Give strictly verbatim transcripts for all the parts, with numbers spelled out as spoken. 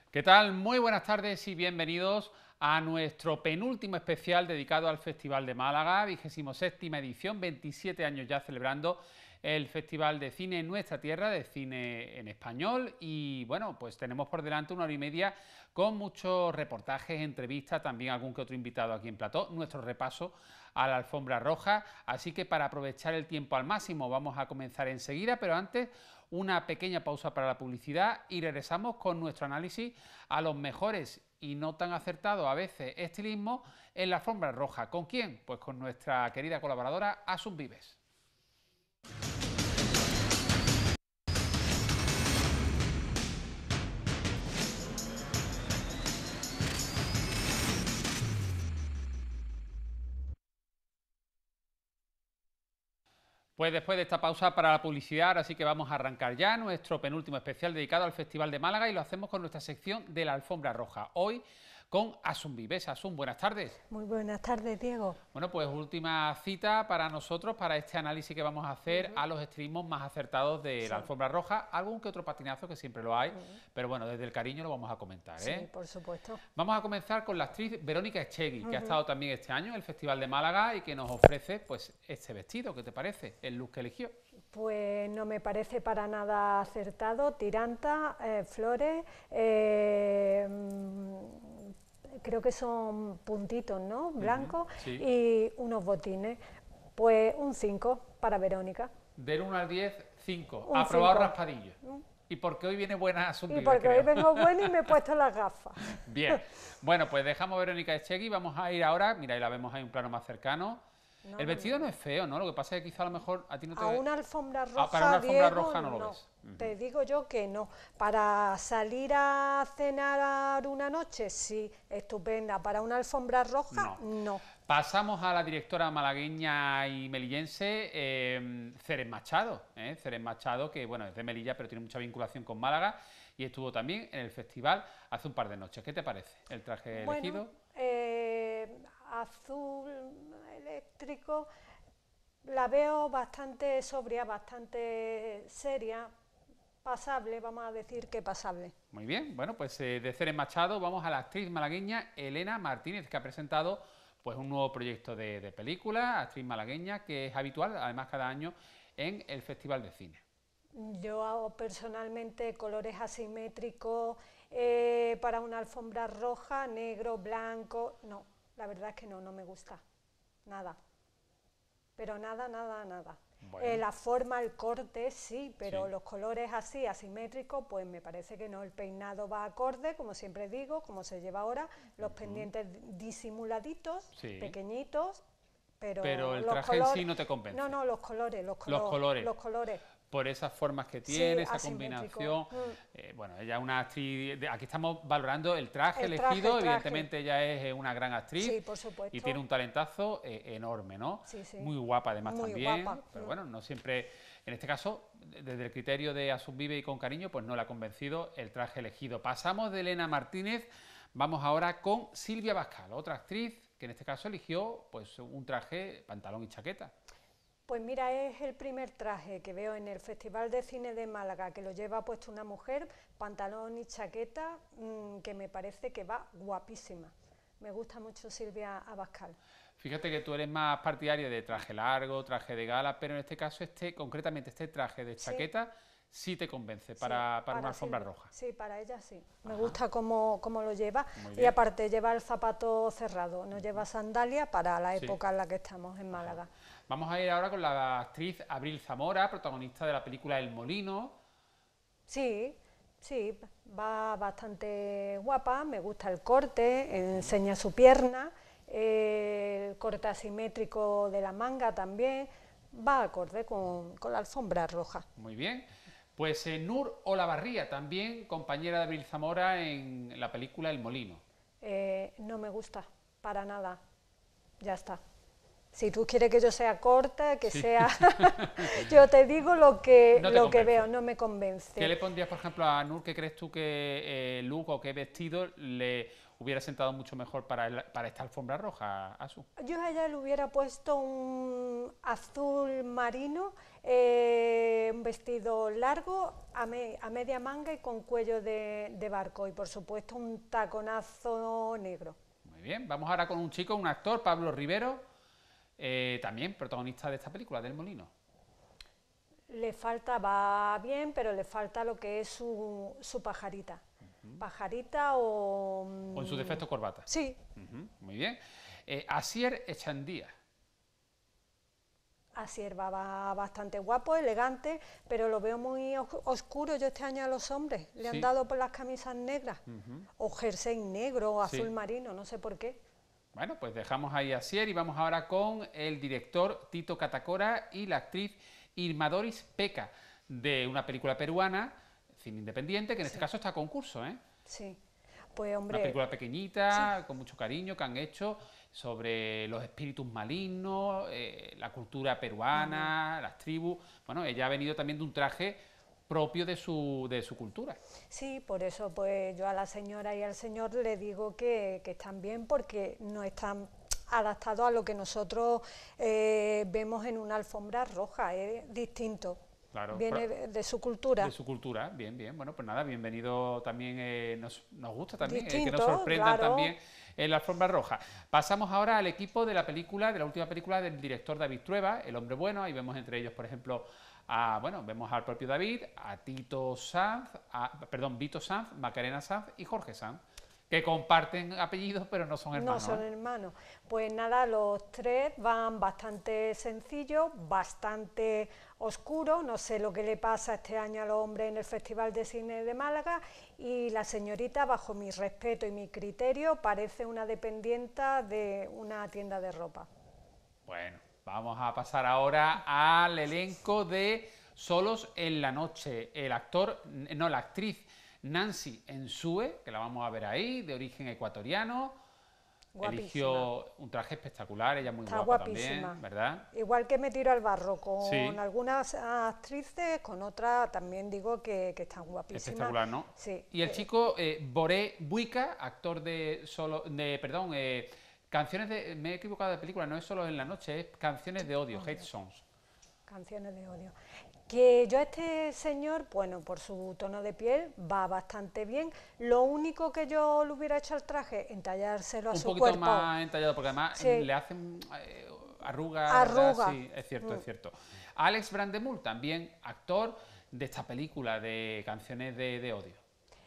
¿Qué tal? Muy buenas tardes y bienvenidos a nuestro penúltimo especial dedicado al Festival de Málaga, vigésimo séptima edición, veintisiete años ya celebrando el Festival de Cine en nuestra tierra, de cine en español. Y bueno, pues tenemos por delante una hora y media con muchos reportajes, entrevistas, también algún que otro invitado aquí en plató, nuestro repaso a la alfombra roja. Así que para aprovechar el tiempo al máximo vamos a comenzar enseguida, pero antes una pequeña pausa para la publicidad y regresamos con nuestro análisis a los mejores y no tan acertados a veces estilismos en la alfombra roja. ¿Con quién? Pues con nuestra querida colaboradora Asun Vives. Pues después de esta pausa para la publicidad, así que vamos a arrancar ya nuestro penúltimo especial dedicado al Festival de Málaga y lo hacemos con nuestra sección de la alfombra roja. Hoy con Asun Vives. Asun, buenas tardes. Muy buenas tardes, Diego. Bueno, pues última cita para nosotros, para este análisis que vamos a hacer uh-huh. a los estilismos más acertados de sí. la alfombra roja. Algún que otro patinazo, que siempre lo hay, uh-huh. pero bueno, desde el cariño lo vamos a comentar. ¿eh? Sí, por supuesto. Vamos a comenzar con la actriz Verónica Echegui, uh-huh. que ha estado también este año en el Festival de Málaga y que nos ofrece pues este vestido. ¿Qué te parece? El look que eligió. Pues no me parece para nada acertado. Tiranta, eh, flores... Eh, creo que son puntitos, ¿no? Blancos, uh-huh, sí. y unos botines. Pues un cinco para Verónica. Del uno al diez, cinco. Aprobado raspadillo. ¿Mm? Y porque hoy viene buena Asun Vives, Y porque creo. hoy vengo buena y me he puesto las gafas. Bien. Bueno, pues dejamos a Verónica Echegui. Vamos a ir ahora, mira, ahí la vemos ahí un plano más cercano. No, el vestido no, no es feo, ¿no? Lo que pasa es que quizá a lo mejor a ti no te... A una alfombra roja, ah, para una alfombra Diego, roja no lo no. ves. Uh-huh. Te digo yo que no. Para salir a cenar una noche, sí, estupenda. Para una alfombra roja, no. no. Pasamos a la directora malagueña y melillense, eh, Ceres Machado. ¿eh? Ceres Machado, que bueno, es de Melilla, pero tiene mucha vinculación con Málaga y estuvo también en el festival hace un par de noches. ¿Qué te parece el traje bueno, elegido? Eh, azul eléctrico, la veo bastante sobria, bastante seria, pasable, vamos a decir que pasable. Muy bien, bueno, pues eh, de Ceres Machado vamos a la actriz malagueña Elena Martínez, que ha presentado pues un nuevo proyecto de, de película, actriz malagueña, que es habitual, además cada año, en el Festival de Cine. Yo hago personalmente colores asimétricos eh, para una alfombra roja, negro, blanco, no, la verdad es que no, no me gusta, nada, pero nada, nada, nada. Bueno. Eh, la forma, el corte, sí, pero sí. los colores así, asimétricos, pues me parece que no. El peinado va acorde, como siempre digo, como se lleva ahora, los uh-huh. pendientes disimuladitos, sí. pequeñitos, pero, pero el los traje colores, en sí no te convence. No, no, los colores, los, color, los colores. Los colores. Por esas formas que tiene, sí, esa combinación. Mm. Eh, bueno, ella es una actriz, de, aquí estamos valorando el traje el elegido, traje, el traje. Evidentemente ella es una gran actriz sí, por supuesto. y tiene un talentazo eh, enorme, ¿no? Sí, sí. Muy guapa además Muy también, guapa. pero bueno, no siempre, en este caso, desde el criterio de Asun Vives y con cariño, pues no le ha convencido el traje elegido. Pasamos de Elena Martínez, vamos ahora con Silvia Bascal, otra actriz que en este caso eligió pues un traje, pantalón y chaqueta. Pues mira, es el primer traje que veo en el Festival de Cine de Málaga, que lo lleva puesto una mujer, pantalón y chaqueta, mmm, que me parece que va guapísima. Me gusta mucho Silvia Abascal. Fíjate que tú eres más partidaria de traje largo, traje de gala, pero en este caso, este concretamente este traje de chaqueta sí, sí te convence para, sí, para, para una alfombra Silvia. roja. Sí, para ella sí. Me Ajá. gusta cómo, cómo lo lleva y bien. aparte lleva el zapato cerrado, no lleva sandalia para la época sí. en la que estamos en Málaga. Ajá. Vamos a ir ahora con la actriz Abril Zamora, protagonista de la película El Molino. Sí, sí, va bastante guapa, me gusta el corte, enseña su pierna, eh, el corte asimétrico de la manga también, va acorde con, con la alfombra roja. Muy bien. Pues eh, Nur Olavarría, también compañera de Abril Zamora en la película El Molino. Eh, no me gusta, para nada, ya está. Si tú quieres que yo sea corta, que sí. sea... yo te digo lo que, no lo que veo, no me convence. ¿Qué le pondrías, por ejemplo, a Nur? ¿Qué crees tú que eh, look o qué vestido le hubiera sentado mucho mejor para, el, para esta alfombra roja, Asu? Yo a ella le hubiera puesto un azul marino, eh, un vestido largo, a, me, a media manga y con cuello de, de barco, y por supuesto un taconazo negro. Muy bien, vamos ahora con un chico, un actor, Pablo Rivero, eh, también protagonista de esta película, del Molino. Le falta, va bien, pero le falta lo que es su, su pajarita. Uh-huh. Pajarita o... O en su defecto corbata. Sí. Uh-huh. Muy bien. Eh, Asier Echandía. Asier va, va bastante guapo, elegante, pero lo veo muy oscuro yo este año a los hombres. Le sí. han dado por las camisas negras, uh-huh. o jersey negro, o azul sí. marino, no sé por qué. Bueno, pues dejamos ahí a Asier y vamos ahora con el director Tito Catacora y la actriz Irma Doris Peca, de una película peruana, cine independiente, que en sí. este caso está a concurso, ¿eh? Sí, pues hombre... Una película pequeñita, sí. con mucho cariño, que han hecho sobre los espíritus malignos, eh, la cultura peruana, uh-huh. las tribus... Bueno, ella ha venido también de un traje propio de su, de su cultura. Sí, por eso pues yo a la señora y al señor le digo que, que están bien, porque no están adaptado a lo que nosotros eh, vemos en una alfombra roja, es distinto, claro, viene de, de su cultura. De su cultura, bien, bien, bueno, pues nada, bienvenido también, eh, nos, nos gusta también distinto, eh, que nos sorprendan claro. también en la alfombra roja. Pasamos ahora al equipo de la película, de la última película del director David Trueba, El hombre bueno, ahí vemos entre ellos, por ejemplo, a, bueno, vemos al propio David, a Tito Sanz, a, perdón, Vito Sanz, Macarena Sanz y Jorge Sanz, que comparten apellidos, pero no son hermanos. No son ¿eh? hermanos. Pues nada, los tres van bastante sencillos, bastante oscuros. No sé lo que le pasa este año a los hombres en el Festival de Cine de Málaga. Y la señorita, bajo mi respeto y mi criterio, parece una dependienta de una tienda de ropa. Bueno, vamos a pasar ahora al elenco de Solos en la noche. El actor, no, la actriz Nancy Ensue, que la vamos a ver ahí, de origen ecuatoriano. Guapísima. Eligió un traje espectacular, ella muy Está guapa guapísima. También, ¿verdad? Igual que me tiro al barro con sí. algunas actrices, con otras también digo que, que están guapísimas. Espectacular, ¿no? Sí. Y el eh, chico eh, Boré Buica, actor de solo, de, perdón, eh, canciones de, me he equivocado de película, no es Solo en la noche, es Canciones de odio, odio. Hate Songs. Canciones de odio. Que yo a este señor, bueno, por su tono de piel, va bastante bien. Lo único que yo le hubiera hecho al traje, entallárselo a un su cuerpo. Un cuerpo. poquito más entallado, porque además sí. le hacen eh, arrugas. Arruga. Sí, es cierto, mm. es cierto. Alex Brandemul, también actor de esta película de Canciones de, de odio.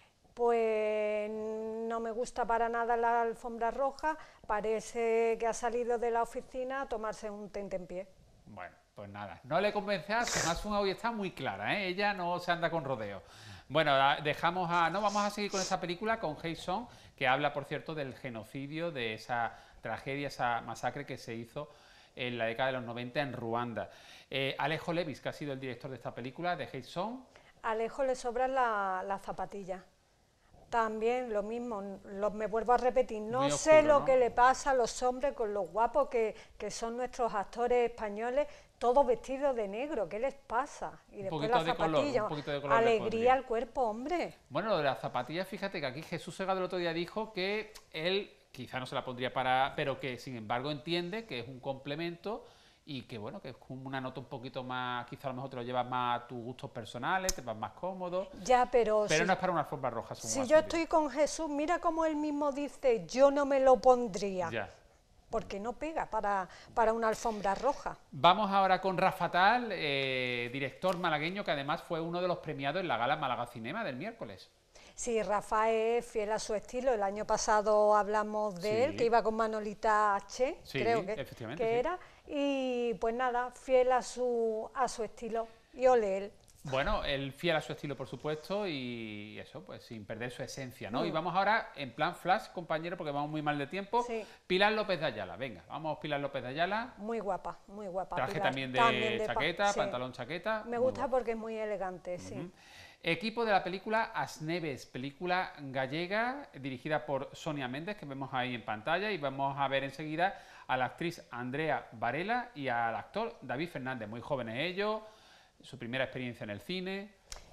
Pues no me gusta para nada la alfombra roja, parece que ha salido de la oficina a tomarse un tentempié. Bueno, pues nada, no le convence a Asuna, hoy está muy clara, ¿eh? Ella no se anda con rodeo. Bueno, dejamos a... No, vamos a seguir con esta película, con Hate Song, que habla, por cierto, del genocidio, de esa tragedia, esa masacre que se hizo en la década de los noventa en Ruanda. Eh, Alejo Levis, que ha sido el director de esta película, de Hate Song. A Alejo le sobran las la zapatillas. También lo mismo, lo, me vuelvo a repetir, no Muy sé oscuro, lo ¿no? que le pasa a los hombres con los guapos que, que son nuestros actores españoles, todos vestidos de negro, ¿qué les pasa? Y después las de zapatillas, color, un de color alegría al cuerpo, hombre. Bueno, lo de las zapatillas, fíjate que aquí Jesús Segado el otro día dijo que él quizá no se la pondría para, pero que sin embargo entiende que es un complemento y que bueno, que es una nota un poquito más, quizá a lo mejor te lo llevas más a tus gustos personales, te vas más cómodo. Ya, pero... Pero si, no es para una alfombra roja. Si yo estoy con Jesús, mira cómo él mismo dice, yo no me lo pondría. Ya. Porque no pega para, para una alfombra roja. Vamos ahora con Rafa Tal, eh, director malagueño, que además fue uno de los premiados en la Gala Málaga Cinema del miércoles. Sí, Rafa es fiel a su estilo. El año pasado hablamos de sí. él, que iba con Manolita H, sí, creo que, efectivamente, que sí. era. Y pues nada, fiel a su, a su estilo. Y ole él. Bueno, él fiel a su estilo, por supuesto, y eso, pues sin perder su esencia, ¿no? Mm. Y vamos ahora en plan flash, compañero, porque vamos muy mal de tiempo. Sí. Pilar López de Ayala, venga, vamos Pilar López de Ayala. Muy guapa, muy guapa. Traje Pilar. también de, también de chaqueta, sí. pantalón chaqueta. Me gusta porque es muy elegante, sí. Uh-huh. Equipo de la película As Neves, película gallega dirigida por Sonia Méndez, que vemos ahí en pantalla, y vamos a ver enseguida a la actriz Andrea Varela y al actor David Fernández, muy jóvenes ellos, su primera experiencia en el cine.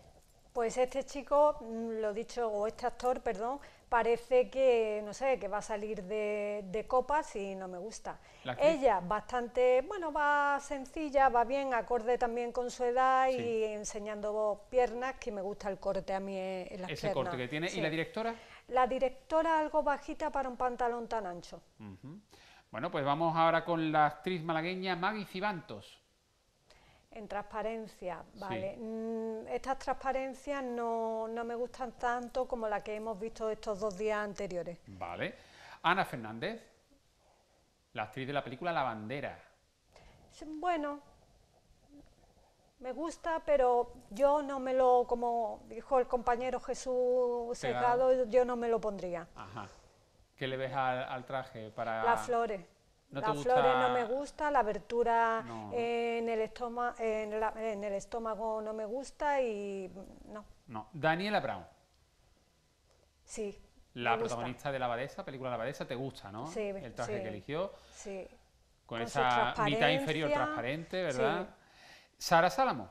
Pues este chico, lo dicho, o este actor, perdón, parece que, no sé, que va a salir de, de copas y no me gusta. Ella, bastante, bueno, va sencilla, va bien, acorde también con su edad, sí, y enseñando piernas, que me gusta el corte a mí en las Ese piernas. corte que tiene. Sí. ¿Y la directora? La directora algo bajita para un pantalón tan ancho. Uh-huh. Bueno, pues vamos ahora con la actriz malagueña Magui Cibantos. En transparencia, vale. Sí. Mm, estas transparencias no, no me gustan tanto como la que hemos visto estos dos días anteriores. Vale. Ana Fernández, la actriz de la película La Bandera. Bueno, me gusta, pero yo no me lo, como dijo el compañero Jesús Segado, yo no me lo pondría. Ajá. ¿Qué le ves al, al traje? Para... Las flores. ¿No Las gusta... flores no me gusta, la abertura no. en, el estómago, en, la, en el estómago no me gusta y no. No. Daniela Brown. Sí. La protagonista de La Abadesa, película La Abadesa, ¿te gusta, no? Sí. El traje sí, que eligió. Sí. Con, Con esa mitad inferior transparente, ¿verdad? Sí. Sara Salamo,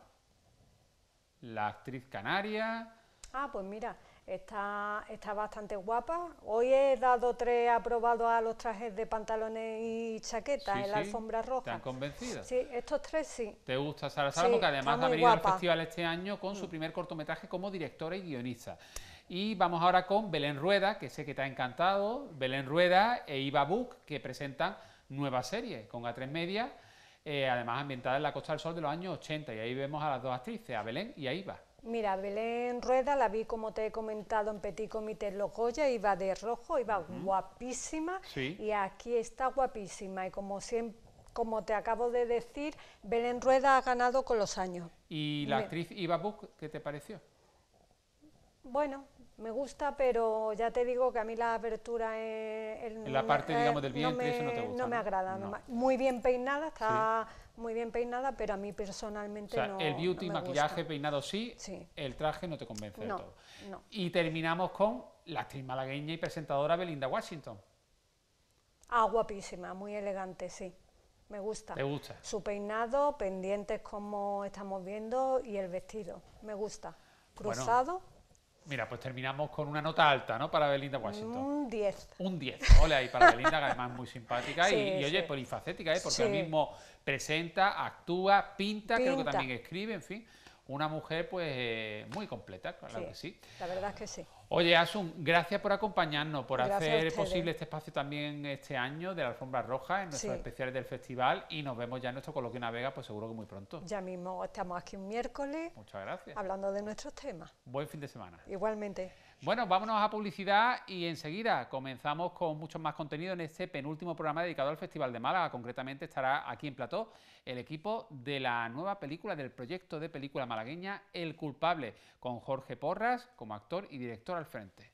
la actriz canaria. Ah, pues mira, está, está bastante guapa. Hoy he dado tres aprobados a los trajes de pantalones y chaquetas sí, en la sí. alfombra roja. ¿Te han convencido? Sí, estos tres sí. ¿Te gusta Sara Salamo? Sí, que además ha venido guapa. al festival este año con mm. su primer cortometraje como directora y guionista. Y vamos ahora con Belén Rueda, que sé que te ha encantado. Belén Rueda e Iva Buch, que presentan nueva serie con A tres Media, eh, además ambientada en la Costa del Sol de los años ochenta. Y ahí vemos a las dos actrices, a Belén y a Iva. Mira, Belén Rueda la vi, como te he comentado, en Petit Comité en Los Goya, iba de rojo, iba uh-huh. guapísima, sí. y aquí está guapísima, y como siempre, como te acabo de decir, Belén Rueda ha ganado con los años. ¿Y la actriz Iva Buch, qué te pareció? Bueno, me gusta, pero ya te digo que a mí la abertura en, en la parte, eh, digamos, del vientre, no me, eso no te gusta. No me agrada. No. No. Muy bien peinada, está sí. muy bien peinada, pero a mí personalmente o sea, no el beauty, no me maquillaje, gusta. peinado sí, sí, el traje no te convence no, de todo. No. Y terminamos con la actriz malagueña y presentadora Belinda Washington. Ah, guapísima, muy elegante, sí. Me gusta. ¿Te gusta? Su peinado, pendientes como estamos viendo, y el vestido. Me gusta. Cruzado. Bueno. Mira, pues terminamos con una nota alta, ¿no? Para Belinda Washington. Un diez. Un diez. Ole ahí para Belinda, que además es muy simpática sí, y, y, oye, sí. polifacética, ¿eh? Porque sí. ahora mismo presenta, actúa, pinta, pinta, creo que también escribe, en fin. Una mujer, pues, eh, muy completa, claro sí, que sí. La verdad es que sí. Oye, Asun, gracias por acompañarnos, por gracias hacer posible este espacio también este año de la Alfombra Roja en nuestros sí. especiales del festival, y nos vemos ya en nuestro coloquio en Vega, pues seguro que muy pronto. Ya mismo estamos aquí un miércoles. Muchas gracias. Hablando de nuestros temas. Buen fin de semana. Igualmente. Bueno, vámonos a publicidad y enseguida comenzamos con mucho más contenido en este penúltimo programa dedicado al Festival de Málaga. Concretamente estará aquí en plató el equipo de la nueva película del proyecto de película malagueña El Culpable, con Jorge Porras como actor y director al frente.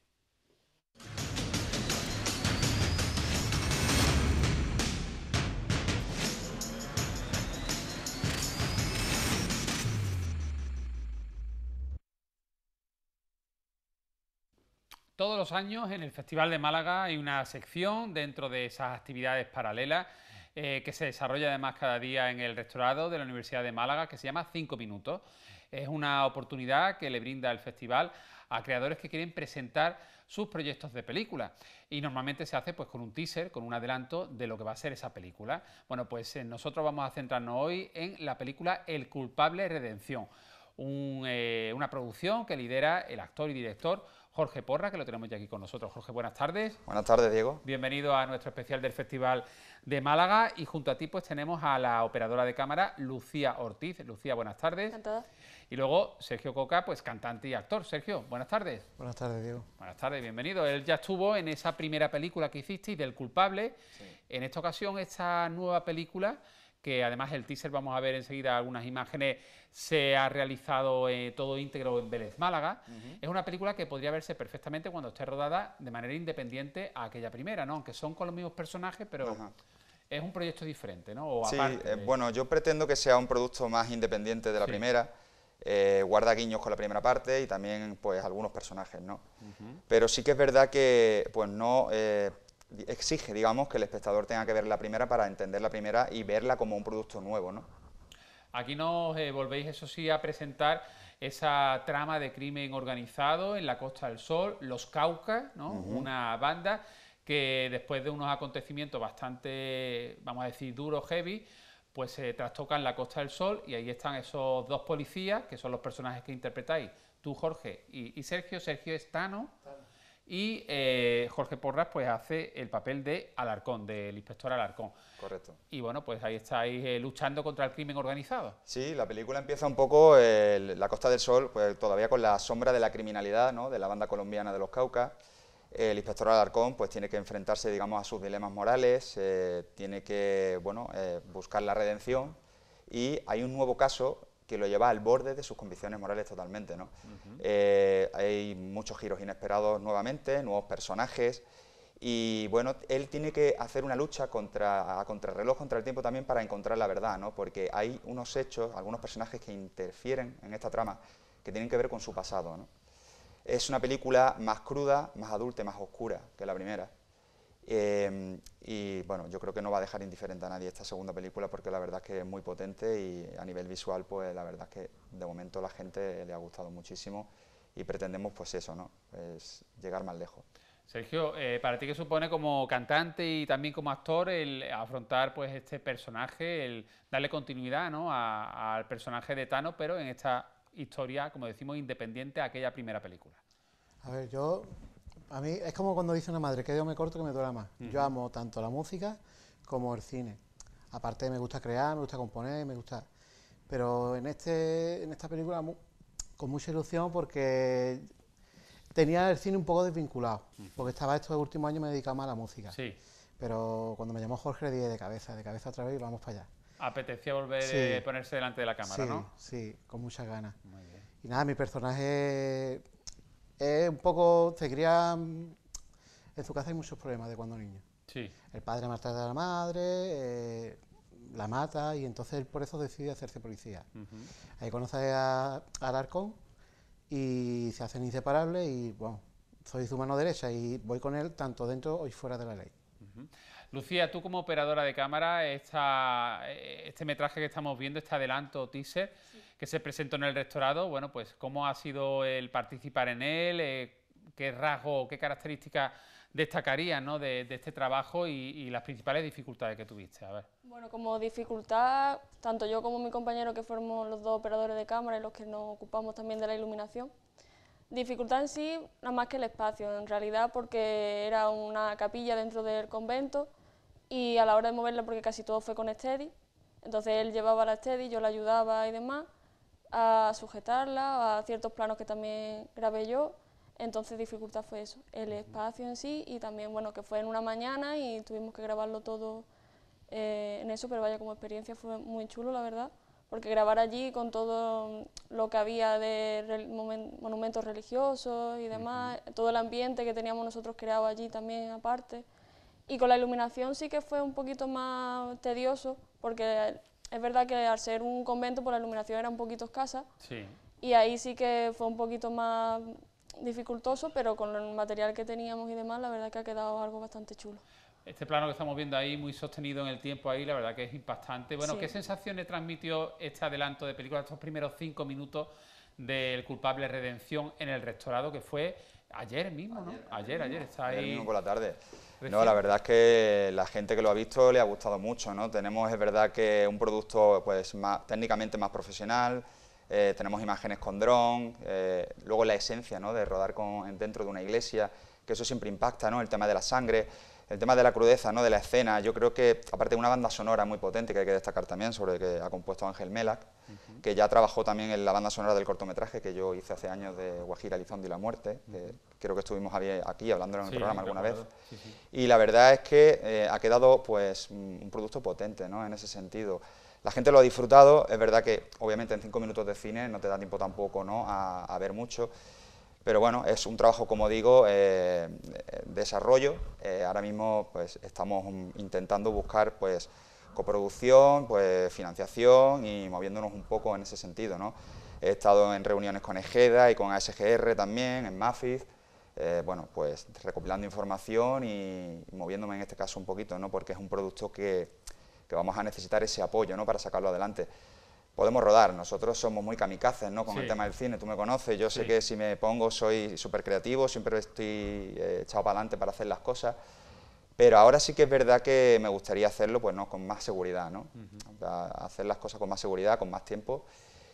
Todos los años en el Festival de Málaga hay una sección dentro de esas actividades paralelas eh, que se desarrolla además cada día en el rectorado de la Universidad de Málaga, que se llama Cinco Minutos. Es una oportunidad que le brinda el festival a creadores que quieren presentar sus proyectos de película, y normalmente se hace pues con un teaser, con un adelanto de lo que va a ser esa película. Bueno, pues eh, nosotros vamos a centrarnos hoy en la película El Culpable Redención, un, eh, una producción que lidera el actor y director Jorge Porras, que lo tenemos ya aquí con nosotros. Jorge, buenas tardes. Buenas tardes, Diego. Bienvenido a nuestro especial del Festival de Málaga, y junto a ti pues tenemos a la operadora de cámara Lucía Ortiz. Lucía, buenas tardes. Encantada. Y luego Sergio Coca, pues cantante y actor. Sergio, buenas tardes. Buenas tardes, Diego. Buenas tardes, bienvenido. Él ya estuvo en esa primera película que hicisteis del Culpable. Sí. En esta ocasión, esta nueva película, que además el teaser, vamos a ver enseguida algunas imágenes, se ha realizado eh, todo íntegro en Vélez, Málaga. Uh-huh. Es una película que podría verse perfectamente cuando esté rodada de manera independiente a aquella primera, ¿no? Aunque son con los mismos personajes, pero uh-huh. es un proyecto diferente, ¿no? O sí, aparte eh, de... bueno, yo pretendo que sea un producto más independiente de la sí. primera, eh, guarda guiños con la primera parte y también pues algunos personajes, ¿no? Uh-huh. Pero sí que es verdad que pues no... Eh, exige, digamos, que el espectador tenga que ver la primera para entender la primera y verla como un producto nuevo, ¿no? Aquí nos eh, volvéis, eso sí, a presentar esa trama de crimen organizado en la Costa del Sol, Los Caucas, ¿no? Uh-huh. Una banda que después de unos acontecimientos bastante, vamos a decir, duros, heavy, pues se eh, trastocan la Costa del Sol y ahí están esos dos policías, que son los personajes que interpretáis, tú, Jorge, y, y Sergio. Sergio es Tano. Y eh, Jorge Porras pues hace el papel de Alarcón, del inspector Alarcón. Correcto. Y bueno, pues ahí estáis eh, luchando contra el crimen organizado. Sí, la película empieza un poco, eh, la Costa del Sol, pues todavía con la sombra de la criminalidad, ¿no? De la banda colombiana de los Caucas. El inspector Alarcón pues tiene que enfrentarse, digamos, a sus dilemas morales, eh, tiene que, bueno, eh, buscar la redención, y hay un nuevo caso que lo lleva al borde de sus convicciones morales totalmente, ¿no? Uh-huh. eh, hay muchos giros inesperados nuevamente, nuevos personajes, y bueno, él tiene que hacer una lucha contra, a contrarreloj, contra el tiempo también, para encontrar la verdad, ¿no? Porque hay unos hechos, algunos personajes que interfieren en esta trama que tienen que ver con su pasado, ¿no? Es una película más cruda, más adulta y más oscura que la primera. Eh, y bueno, yo creo que no va a dejar indiferente a nadie esta segunda película, porque la verdad es que es muy potente y a nivel visual pues la verdad es que de momento a la gente le ha gustado muchísimo y pretendemos pues eso, ¿no? Pues llegar más lejos. Sergio, eh, ¿para ti qué supone como cantante y también como actor el afrontar pues este personaje, el darle continuidad, ¿no? a, al personaje de Tano, pero en esta historia, como decimos, independiente a aquella primera película? A ver, yo... A mí es como cuando dice una madre, que yo me corto que me duela más. Uh-huh. Yo amo tanto la música como el cine. Aparte me gusta crear, me gusta componer, me gusta... Pero en, este, en esta película mu con mucha ilusión, porque tenía el cine un poco desvinculado. Uh-huh. Porque estaba estos últimos años me dedicaba más a la música. Sí. Pero cuando me llamó Jorge le dije de cabeza, de cabeza otra vez y vamos para allá. Apetecía volver a sí. ponerse delante de la cámara, sí, ¿no? Sí, con muchas ganas. Muy bien. Y nada, mi personaje... Es un poco, se cría, en su casa hay muchos problemas de cuando niño. Sí. El padre maltrata a la madre, eh, la mata, y entonces él por eso decide hacerse policía. Uh-huh. Ahí conoce a, a Alarcón y se hacen inseparables, y bueno, soy su mano derecha y voy con él tanto dentro y fuera de la ley. Uh-huh. Lucía, tú como operadora de cámara, esta, este metraje que estamos viendo, este adelanto teaser, sí, que se presentó en el rectorado, bueno, pues ¿cómo ha sido el participar en él? Eh, ¿Qué rasgo, qué características destacarían, ¿no? de, de este trabajo y, y las principales dificultades que tuviste? A ver. Bueno, como dificultad, tanto yo como mi compañero, que fuimos los dos operadores de cámara y los que nos ocupamos también de la iluminación, dificultad en sí, nada más que el espacio, en realidad, porque era una capilla dentro del convento, y a la hora de moverla, porque casi todo fue con steady, entonces él llevaba la steady, yo la ayudaba y demás a sujetarla, a ciertos planos que también grabé yo, entonces dificultad fue eso, el espacio en sí, y también, bueno, que fue en una mañana y tuvimos que grabarlo todo eh, en eso, pero vaya, como experiencia fue muy chulo, la verdad, porque grabar allí con todo lo que había de re monumentos religiosos y demás, uh-huh, todo el ambiente que teníamos nosotros creado allí también aparte. Y con la iluminación sí que fue un poquito más tedioso, porque es verdad que al ser un convento, pues la iluminación era un poquito escasa, sí, y ahí sí que fue un poquito más dificultoso, pero con el material que teníamos y demás, la verdad que ha quedado algo bastante chulo. Este plano que estamos viendo ahí, muy sostenido en el tiempo ahí, la verdad que es impactante. Bueno, sí. ¿Qué sensaciones transmitió este adelanto de película, estos primeros cinco minutos del Culpable Redención en el Rectorado, que fue ayer mismo, ¿no? Ayer, ayer, ayer está ahí. Ayer mismo por la tarde. No, la verdad es que la gente que lo ha visto le ha gustado mucho, ¿no? Tenemos, es verdad, que un producto pues más, técnicamente más profesional, eh, tenemos imágenes con dron, eh, luego la esencia, ¿no? De rodar con, dentro de una iglesia, que eso siempre impacta, ¿no? El tema de la sangre, el tema de la crudeza, ¿no? De la escena. Yo creo que, aparte de una banda sonora muy potente que hay que destacar también, sobre que ha compuesto Ángel Melac, uh-huh, que ya trabajó también en la banda sonora del cortometraje que yo hice hace años de Guajira, Elizondo y la Muerte, uh-huh, que creo que estuvimos aquí hablándolo en el sí, programa alguna vez. Sí, sí. Y la verdad es que eh, ha quedado pues un producto potente, ¿no? En ese sentido. La gente lo ha disfrutado, es verdad que obviamente en cinco minutos de cine no te da tiempo tampoco, ¿no? a, a ver mucho. Pero bueno, es un trabajo, como digo, eh, desarrollo. Eh, ahora mismo pues, estamos intentando buscar pues, coproducción, pues, financiación y moviéndonos un poco en ese sentido, ¿no? He estado en reuniones con Egeda y con A S G R también, en Mafis, eh, bueno, pues recopilando información y, y moviéndome en este caso un poquito, ¿no? Porque es un producto que, que vamos a necesitar ese apoyo, ¿no? Para sacarlo adelante. podemos rodar. Nosotros somos muy kamikazes, ¿no? Con Sí. el tema del cine, tú me conoces, yo sé Sí. que si me pongo soy súper creativo, siempre estoy eh, echado para adelante para hacer las cosas, pero ahora sí que es verdad que me gustaría hacerlo pues no con más seguridad, ¿no? O sea, hacer las cosas con más seguridad, con más tiempo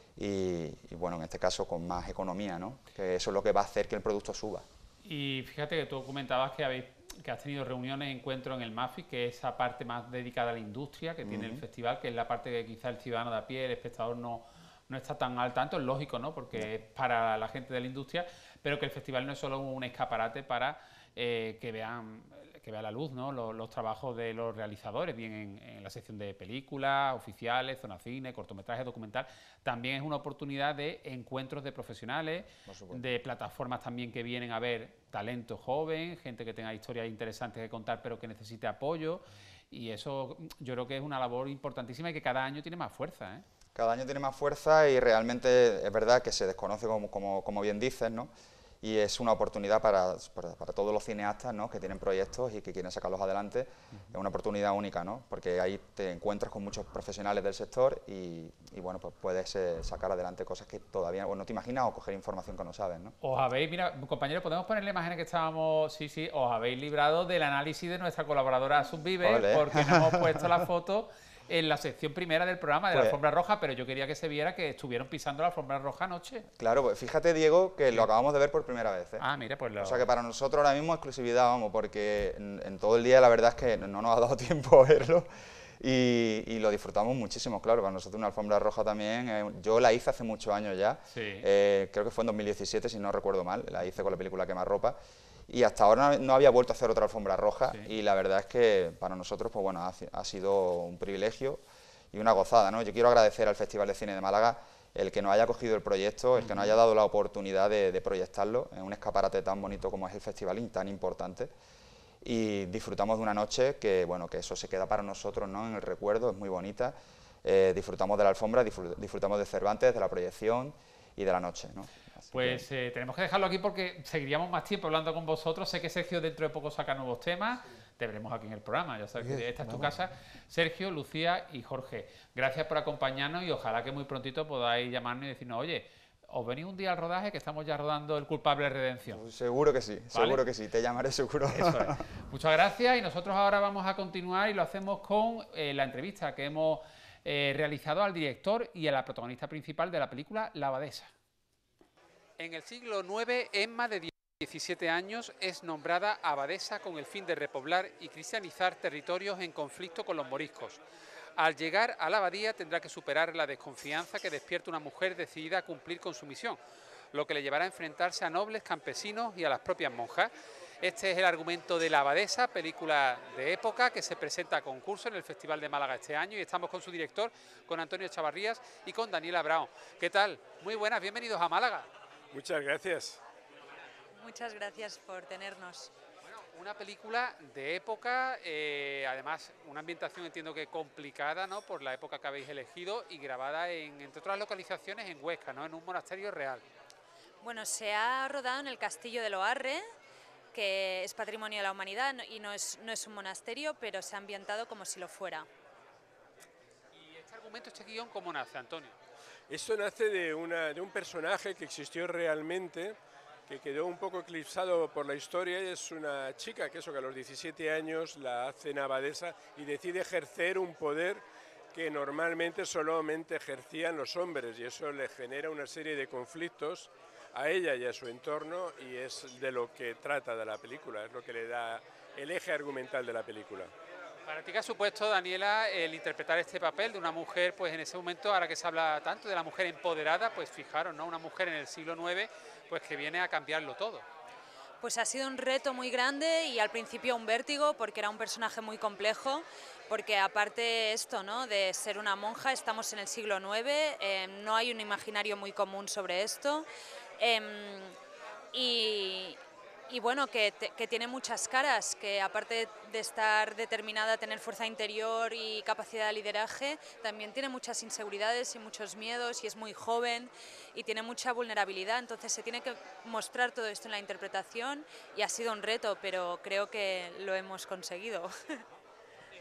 y, y bueno, en este caso con más economía, ¿no? Que eso es lo que va a hacer que el producto suba. Y fíjate que tú comentabas que habéis que has tenido reuniones, encuentros en el MAFI, que es esa parte más dedicada a la industria que tiene el festival, que es la parte que quizá el ciudadano de a pie, el espectador no, no está tan al tanto, es lógico, ¿no? Porque es para la gente de la industria, pero que el festival no es solo un escaparate para eh, que vean que vea la luz, ¿no? Los, los trabajos de los realizadores, bien en, en la sección de películas, oficiales, zona cine, cortometraje, documental. También es una oportunidad de encuentros de profesionales, de plataformas también que vienen a ver talento joven, gente que tenga historias interesantes que contar pero que necesite apoyo. Y eso yo creo que es una labor importantísima y que cada año tiene más fuerza, ¿eh? Cada año tiene más fuerza y realmente es verdad que se desconoce, como, como, como bien dices, ¿no? Y es una oportunidad para, para, para todos los cineastas, ¿no? Que tienen proyectos y que quieren sacarlos adelante. Uh-huh. Es una oportunidad única, ¿no? Porque ahí te encuentras con muchos profesionales del sector y, y bueno, pues puedes eh, sacar adelante cosas que todavía o no te imaginas o coger información que no sabes, ¿no? Os habéis, mira, compañeros, podemos poner la imagen que estábamos, sí, sí, os habéis librado del análisis de nuestra colaboradora Subvive, Olé. Porque nos hemos puesto la foto en la sección primera del programa de pues, la alfombra roja, pero yo quería que se viera que estuvieron pisando la alfombra roja anoche. Claro, pues fíjate, Diego, que lo acabamos de ver por primera vez, ¿eh? Ah, mira, pues lo... O sea que para nosotros ahora mismo exclusividad, vamos, porque en, en todo el día la verdad es que no nos ha dado tiempo a verlo y, y lo disfrutamos muchísimo, claro. Para nosotros una alfombra roja también, eh, yo la hice hace muchos años ya, sí. eh, creo que fue en dos mil diecisiete, si no recuerdo mal, la hice con la película Quemarropa. Y hasta ahora no había vuelto a hacer otra alfombra roja, sí. Y la verdad es que para nosotros, pues bueno, ha, ha sido un privilegio y una gozada, ¿no? Yo quiero agradecer al Festival de Cine de Málaga el que nos haya cogido el proyecto, el que nos haya dado la oportunidad de, de proyectarlo en un escaparate tan bonito como es el festival y tan importante. Y disfrutamos de una noche que, bueno, que eso se queda para nosotros, ¿no? En el recuerdo, es muy bonita. Eh, disfrutamos de la alfombra, disfrutamos de Cervantes, de la proyección y de la noche, ¿no? Así pues que... eh, tenemos que dejarlo aquí porque seguiríamos más tiempo hablando con vosotros. Sé que Sergio dentro de poco saca nuevos temas. Te veremos aquí en el programa, ya sabes que esta es tu casa. Sergio, Lucía y Jorge, gracias por acompañarnos y ojalá que muy prontito podáis llamarnos y decirnos, oye, os venís un día al rodaje que estamos ya rodando El culpable de redención. Pues seguro que sí, ¿vale? Seguro que sí, te llamaré seguro. Eso es. Muchas gracias y nosotros ahora vamos a continuar y lo hacemos con eh, la entrevista que hemos eh, realizado al director y a la protagonista principal de la película La Abadesa. En el siglo nueve, Emma, de diecisiete años, es nombrada abadesa con el fin de repoblar y cristianizar territorios en conflicto con los moriscos. Al llegar a la abadía tendrá que superar la desconfianza que despierta una mujer decidida a cumplir con su misión, lo que le llevará a enfrentarse a nobles, campesinos y a las propias monjas. Este es el argumento de La Abadesa, película de época que se presenta a concurso en el Festival de Málaga este año y estamos con su director, con Antonio Chavarrías y con Daniela Brown. ¿Qué tal? Muy buenas, bienvenidos a Málaga. Muchas gracias. Muchas gracias por tenernos. Bueno, una película de época, eh, además una ambientación entiendo que complicada, ¿no? Por la época que habéis elegido y grabada en, entre otras localizaciones, en Huesca, ¿no? En un monasterio real. Bueno, se ha rodado en el Castillo de Loarre, que es Patrimonio de la Humanidad y no es, no es un monasterio, pero se ha ambientado como si lo fuera. ¿Y este argumento, este guión, cómo nace, Antonio? Esto nace de, una, de un personaje que existió realmente, que quedó un poco eclipsado por la historia. Es una chica que, eso, que a los diecisiete años la hacen abadesa y decide ejercer un poder que normalmente solamente ejercían los hombres, y eso le genera una serie de conflictos a ella y a su entorno, y es de lo que trata de la película, es lo que le da el eje argumental de la película. Para ti, ¿qué ha supuesto, Daniela, el interpretar este papel de una mujer, pues en ese momento, ahora que se habla tanto de la mujer empoderada, pues fijaros, ¿no? Una mujer en el siglo nueve, pues que viene a cambiarlo todo. Pues ha sido un reto muy grande y al principio un vértigo porque era un personaje muy complejo, porque aparte esto, ¿no? De ser una monja, estamos en el siglo nueve, eh, no hay un imaginario muy común sobre esto. Eh, y... Y bueno, que, te, que tiene muchas caras, que aparte de estar determinada a tener fuerza interior y capacidad de lideraje, también tiene muchas inseguridades y muchos miedos y es muy joven y tiene mucha vulnerabilidad, entonces se tiene que mostrar todo esto en la interpretación y ha sido un reto, pero creo que lo hemos conseguido. Eh,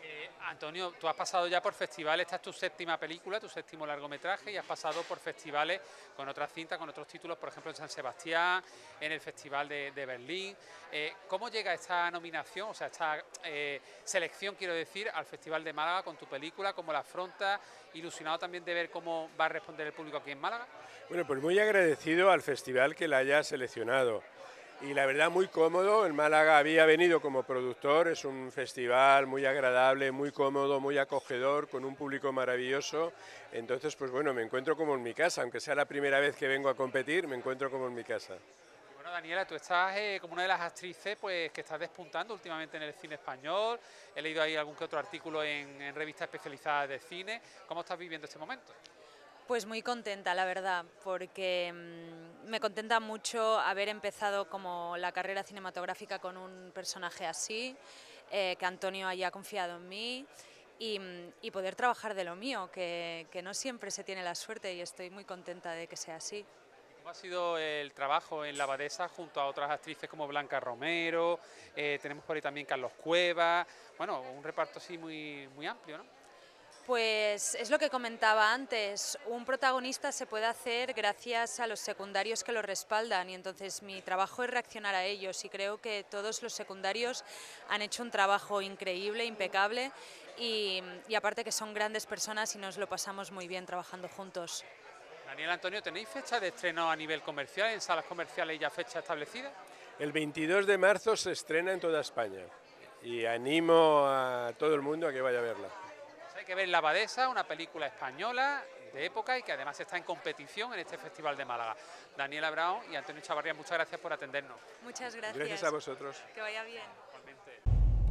Antonio, tú has pasado ya por festivales, esta es tu séptima película, tu séptimo largometraje, y has pasado por festivales con otras cintas, con otros títulos, por ejemplo en San Sebastián, en el Festival de, de Berlín. Eh, ¿Cómo llega esta nominación, o sea, esta eh, selección, quiero decir, al Festival de Málaga con tu película? ¿Cómo la afrontas? Ilusionado también de ver cómo va a responder el público aquí en Málaga. Bueno, pues muy agradecido al festival que la haya seleccionado. Y la verdad muy cómodo, en Málaga había venido como productor, es un festival muy agradable, muy cómodo, muy acogedor, con un público maravilloso, entonces pues bueno, me encuentro como en mi casa, aunque sea la primera vez que vengo a competir, me encuentro como en mi casa. Bueno, Daniela, tú estás eh, como una de las actrices pues que estás despuntando últimamente en el cine español, he leído ahí algún que otro artículo en, en revistas especializadas de cine, ¿cómo estás viviendo este momento? Pues muy contenta, la verdad, porque mmm, me contenta mucho haber empezado como la carrera cinematográfica con un personaje así, eh, que Antonio haya confiado en mí y, y poder trabajar de lo mío, que, que no siempre se tiene la suerte y estoy muy contenta de que sea así. ¿Cómo ha sido el trabajo en La Abadesa junto a otras actrices como Blanca Romero? Eh, tenemos por ahí también Carlos Cuevas, bueno, un reparto así muy, muy amplio, ¿no? Pues es lo que comentaba antes, un protagonista se puede hacer gracias a los secundarios que lo respaldan y entonces mi trabajo es reaccionar a ellos y creo que todos los secundarios han hecho un trabajo increíble, impecable y, y aparte que son grandes personas y nos lo pasamos muy bien trabajando juntos. Daniel, Antonio, ¿tenéis fecha de estreno a nivel comercial, en salas comerciales ya fecha establecida? El veintidós de marzo se estrena en toda España y animo a todo el mundo a que vaya a verla. Hay que ver La Abadesa, una película española de época y que además está en competición en este Festival de Málaga. Daniela Brown y Antonio Chavarría, muchas gracias por atendernos. Muchas gracias. Gracias a vosotros. Que vaya bien. Igualmente.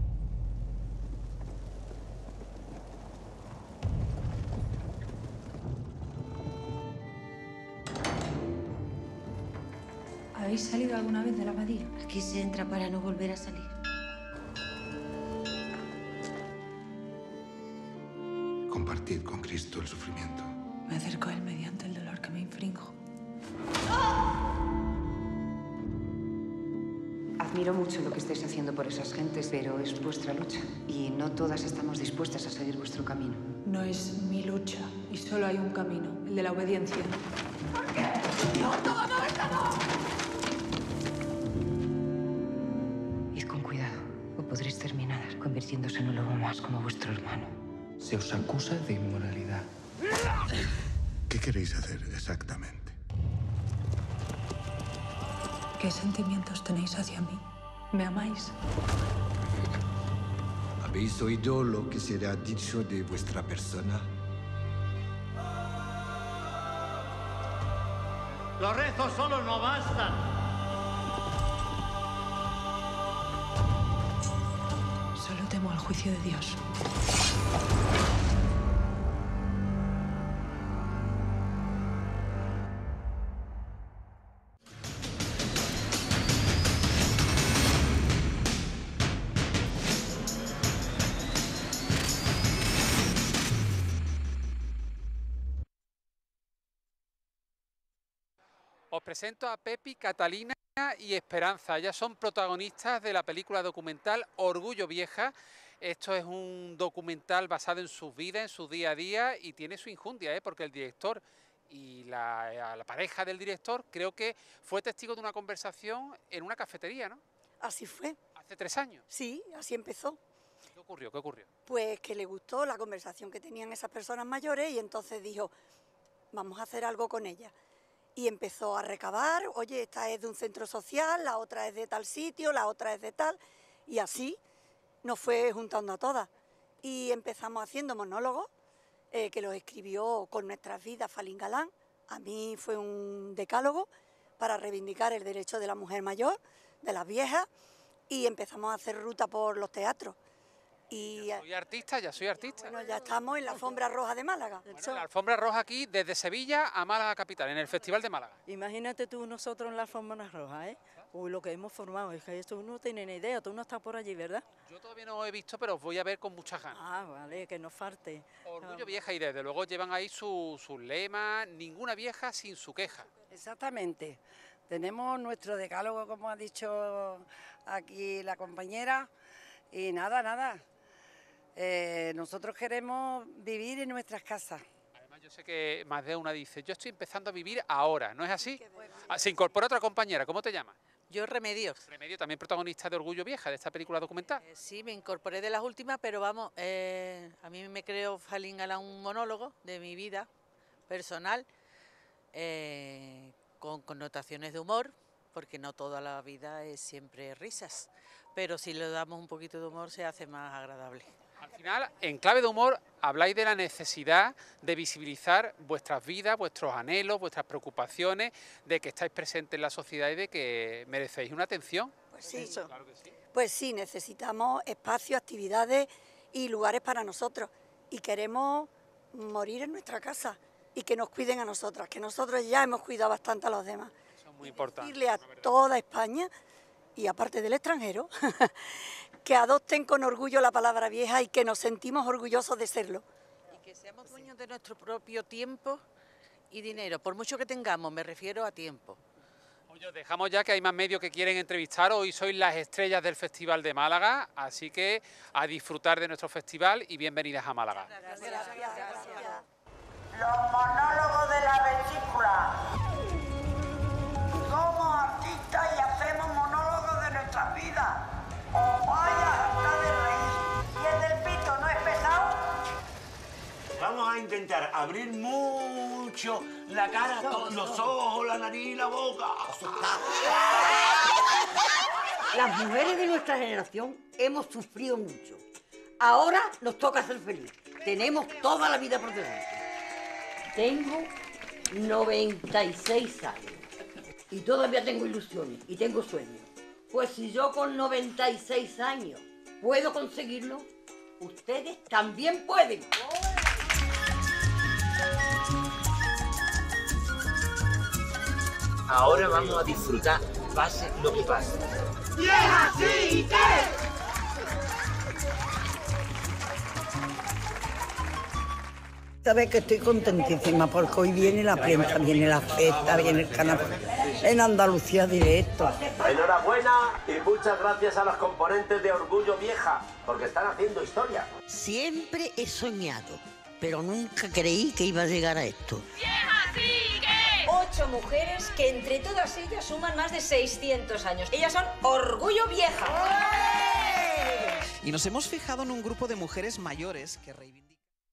¿Habéis salido alguna vez de la abadía? Aquí se entra para no volver a salir. Compartid con Cristo el sufrimiento. Me acerco a él mediante el dolor que me infrinjo. Admiro mucho lo que estáis haciendo por esas gentes, pero es vuestra lucha. Y no todas estamos dispuestas a seguir vuestro camino. No es mi lucha, y solo hay un camino, el de la obediencia. ¿Por qué? ¡No, no, no, esta no! Id con cuidado, o podréis terminar convirtiéndose en un lobo más como vuestro hermano. Se os acusa de inmoralidad. ¿Qué queréis hacer exactamente? ¿Qué sentimientos tenéis hacia mí? ¿Me amáis? ¿Habéis oído lo que se le ha dicho de vuestra persona? Los rezos solos no bastan. Solo temo al juicio de Dios. Os presento a Pepi, Catalina y Esperanza. Ellas son protagonistas de la película documental Orgullo Vieja. Esto es un documental basado en sus vidas, en su día a día y tiene su injundia, ¿eh? Porque el director y la, la pareja del director creo que fue testigo de una conversación en una cafetería, ¿no? Así fue. Hace tres años. Sí, así empezó. ¿Qué ocurrió? ¿Qué ocurrió? Pues que le gustó la conversación que tenían esas personas mayores y entonces dijo, vamos a hacer algo con ellas. Y empezó a recabar, oye, esta es de un centro social, la otra es de tal sitio, la otra es de tal, y así nos fue juntando a todas. Y empezamos haciendo monólogos, eh, que los escribió con nuestras vidas Falín Galán. A mí fue un decálogo para reivindicar el derecho de la mujer mayor, de las viejas, y empezamos a hacer ruta por los teatros. Y, ya soy artista, ya soy artista. Bueno, ya estamos en la alfombra roja de Málaga. Bueno, la alfombra roja aquí, desde Sevilla a Málaga capital, en el Festival de Málaga. Imagínate tú nosotros en la alfombra roja, ¿eh? Uy, lo que hemos formado, es que esto uno no tiene ni idea, tú no estás por allí, ¿verdad? Yo todavía no he visto, pero os voy a ver con muchas ganas. Ah, vale, que no falte. Orgullo Vieja y desde luego llevan ahí sus su lemas, ninguna vieja sin su queja. Exactamente. Tenemos nuestro decálogo, como ha dicho aquí la compañera, y nada, nada. Eh, nosotros queremos vivir en nuestras casas. Además, yo sé que más de una dice, yo estoy empezando a vivir ahora, ¿no es así? Ah, se incorpora otra compañera, ¿cómo te llamas? Yo, Remedios. Remedios, también protagonista de Orgullo Vieja, de esta película documental. Eh, sí, me incorporé de las últimas, pero vamos, eh, a mí me creo Falín Galán un monólogo de mi vida personal, eh, con connotaciones de humor, porque no toda la vida es siempre risas, pero si le damos un poquito de humor se hace más agradable. Al final, en clave de humor, habláis de la necesidad de visibilizar vuestras vidas, vuestros anhelos, vuestras preocupaciones, de que estáis presentes en la sociedad y de que merecéis una atención. Pues sí, Eso. Claro que sí. Pues sí, necesitamos espacios, actividades y lugares para nosotros. Y queremos morir en nuestra casa y que nos cuiden a nosotras, que nosotros ya hemos cuidado bastante a los demás. Eso es muy importante. Decirle a toda España, y aparte del extranjero, que adopten con orgullo la palabra vieja y que nos sentimos orgullosos de serlo. Y que seamos dueños de nuestro propio tiempo y dinero, por mucho que tengamos, me refiero a tiempo. Oye, os dejamos ya que hay más medios que quieren entrevistar. Hoy sois las estrellas del Festival de Málaga, así que a disfrutar de nuestro festival y bienvenidas a Málaga. Gracias, gracias, gracias. Los monólogos de la vesícula. Somos artistas y hacemos monólogos de nuestras vidas. Os vaya a hartar de reír. Si el del pito no es pesado. Vamos a intentar abrir mucho la cara, los ojos, la nariz, la boca. Las mujeres de nuestra generación hemos sufrido mucho. Ahora nos toca ser felices. Tenemos toda la vida por delante. Tengo noventa y seis años y todavía tengo ilusiones y tengo sueños. Pues si yo con noventa y seis años puedo conseguirlo, ustedes también pueden. Ahora vamos a disfrutar, pase lo que pase. ¡Vieja, sí! ¿Qué? Sabes que estoy contentísima porque hoy viene la prensa, viene la fiesta, viene el carnaval. En Andalucía directo. Enhorabuena y muchas gracias a los componentes de Orgullo Vieja, porque están haciendo historia. Siempre he soñado, pero nunca creí que iba a llegar a esto. ¡Vieja, sí! ¿Qué? Ocho mujeres que entre todas ellas suman más de seiscientos años. Ellas son Orgullo Vieja. Y nos hemos fijado en un grupo de mujeres mayores que reivindican.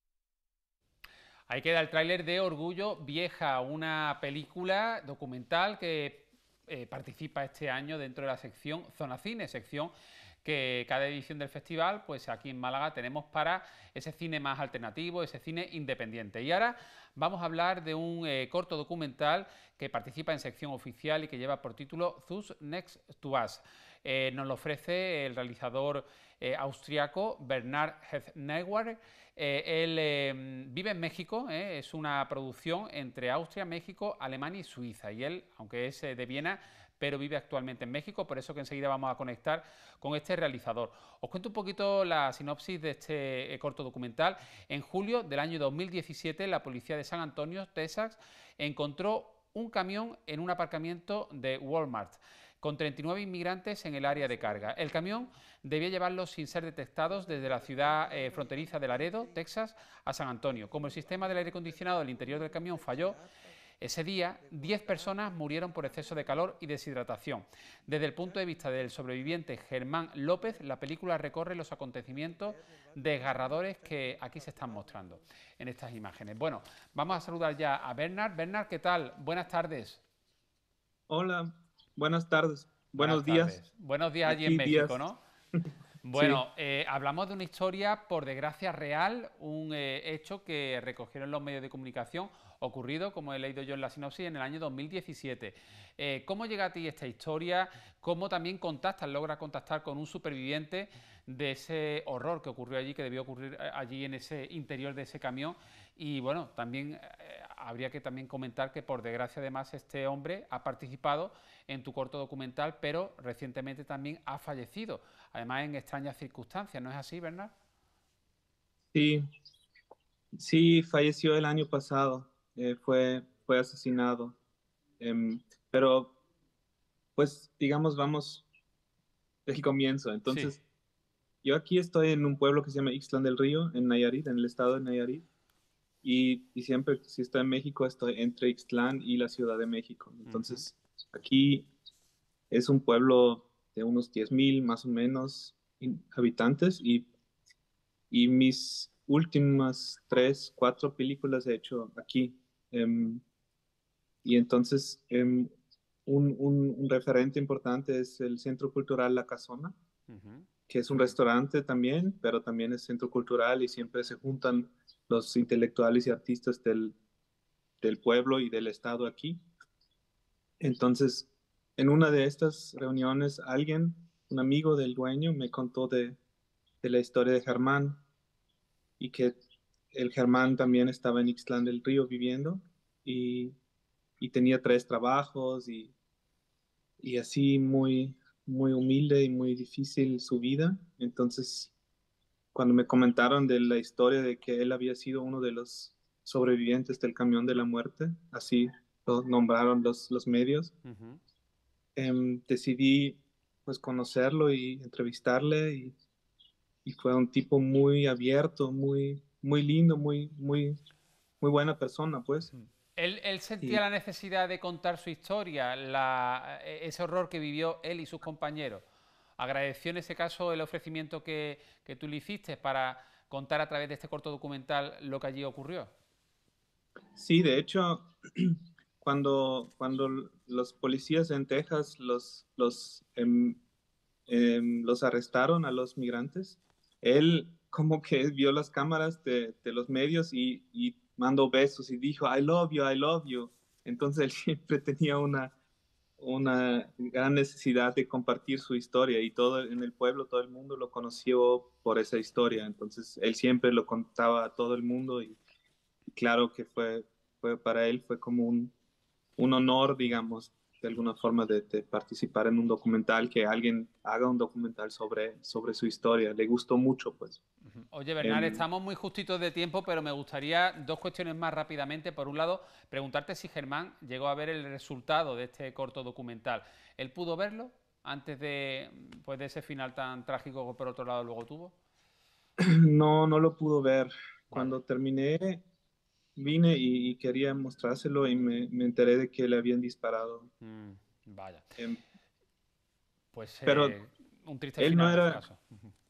Ahí queda el tráiler de Orgullo Vieja, una película documental que eh, participa este año dentro de la sección Zona Cine, sección que cada edición del festival, pues aquí en Málaga tenemos para ese cine más alternativo, ese cine independiente. Y ahora vamos a hablar de un eh, corto documental que participa en sección oficial y que lleva por título Thus Next to Us. Eh, nos lo ofrece el realizador eh, austriaco Bernhard Herzenauer. Eh, él eh, vive en México, eh, es una producción entre Austria, México, Alemania y Suiza. Y él, aunque es eh, de Viena, pero vive actualmente en México, por eso que enseguida vamos a conectar con este realizador. Os cuento un poquito la sinopsis de este eh, corto documental. En julio del año dos mil diecisiete, la policía de San Antonio, Texas, encontró un camión en un aparcamiento de Walmart con treinta y nueve inmigrantes en el área de carga. El camión debía llevarlos sin ser detectados desde la ciudad eh, fronteriza de Laredo, Texas, a San Antonio. Como el sistema del aire acondicionado del interior del camión falló, ese día diez personas murieron por exceso de calor y deshidratación. Desde el punto de vista del sobreviviente Germán López, la película recorre los acontecimientos desgarradores que aquí se están mostrando en estas imágenes. Bueno, vamos a saludar ya a Bernhard. Bernhard, ¿qué tal? Buenas tardes. Hola. Buenas tardes, buenos Buenas días. Tardes. Buenos días allí Aquí en México, días. ¿no? Bueno, Sí. eh, hablamos de una historia, por desgracia, real, un eh, hecho que recogieron los medios de comunicación, ocurrido, como he leído yo en la sinopsis, en el año dos mil diecisiete. Eh, ¿Cómo llega a ti esta historia? ¿Cómo también contactas, logras contactar con un superviviente de ese horror que ocurrió allí, que debió ocurrir allí en ese interior de ese camión? Y bueno, también eh, habría que también comentar que, por desgracia, además, este hombre ha participado en tu corto documental, pero recientemente también ha fallecido, además en extrañas circunstancias. ¿No es así, Bernhard? Sí, sí, falleció el año pasado, eh, fue, fue asesinado. Em, pero, pues, digamos, vamos del comienzo. Entonces, yo aquí estoy en un pueblo que se llama Ixtlán del Río, en Nayarit, en el estado de Nayarit. Y, y siempre, si estoy en México, estoy entre Ixtlán y la Ciudad de México. Entonces, uh-huh. aquí es un pueblo de unos diez mil más o menos habitantes. Y, y mis últimas tres, cuatro películas he hecho aquí. Um, y entonces, um, un, un, un referente importante es el Centro Cultural La Casona, uh-huh. que es un restaurante también, pero también es centro cultural y siempre se juntan los intelectuales y artistas del, del pueblo y del estado aquí. Entonces, en una de estas reuniones, alguien, un amigo del dueño, me contó de, de la historia de Germán y que el Germán también estaba en Ixtlán del Río viviendo y, y tenía tres trabajos y, y así muy, muy humilde y muy difícil su vida. Entonces, cuando me comentaron de la historia de que él había sido uno de los sobrevivientes del camión de la muerte, así lo nombraron los, los medios, uh-huh. eh, decidí pues conocerlo y entrevistarle y, y fue un tipo muy abierto, muy, muy lindo, muy, muy, muy buena persona, pues. ¿Él, él sentía y... la necesidad de contar su historia, la, ese horror que vivió él y sus compañeros? ¿Agradeció en ese caso el ofrecimiento que, que tú le hiciste para contar a través de este corto documental lo que allí ocurrió? Sí, de hecho, cuando, cuando los policías en Texas los, los, eh, eh, los arrestaron a los migrantes, él como que vio las cámaras de, de los medios y, y mandó besos y dijo, I love you, I love you. Entonces él siempre tenía una... una gran necesidad de compartir su historia y todo en el pueblo, todo el mundo lo conoció por esa historia. Entonces, él siempre lo contaba a todo el mundo y, y claro que fue, fue para él fue como un, un honor, digamos, de alguna forma de, de participar en un documental, que alguien haga un documental sobre, sobre su historia. Le gustó mucho, pues. Oye, Bernard, eh, estamos muy justitos de tiempo, pero me gustaría dos cuestiones más rápidamente. Por un lado, preguntarte si Germán llegó a ver el resultado de este corto documental. ¿Él pudo verlo antes de, pues, de ese final tan trágico que por otro lado luego tuvo? No, no lo pudo ver. Cuando vale. terminé, vine y, y quería mostrárselo y me, me enteré de que le habían disparado. Mm, vaya. Eh, pues pero eh, un triste él final no era... en este caso.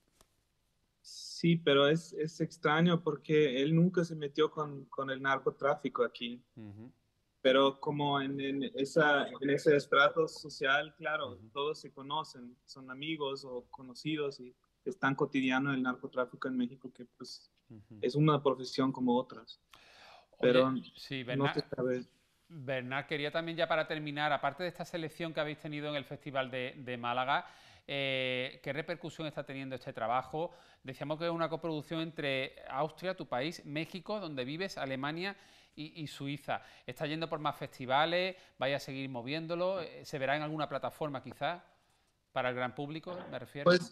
Sí, pero es, es extraño porque él nunca se metió con, con el narcotráfico aquí. Uh-huh. Pero como en, en, esa, en ese estrato social, claro, uh-huh. todos se conocen, son amigos o conocidos y es tan cotidiano el narcotráfico en México que pues uh-huh. es una profesión como otras. Pero Oye, sí, Bernard, no te sabe. Bernard, quería también ya para terminar, aparte de esta selección que habéis tenido en el Festival de, de Málaga, Eh, ¿qué repercusión está teniendo este trabajo? Decíamos que es una coproducción entre Austria, tu país, México, donde vives, Alemania y, y Suiza. ¿Está yendo por más festivales? ¿Vaya a seguir moviéndolo? ¿Se verá en alguna plataforma quizás para el gran público, me refiero? Pues,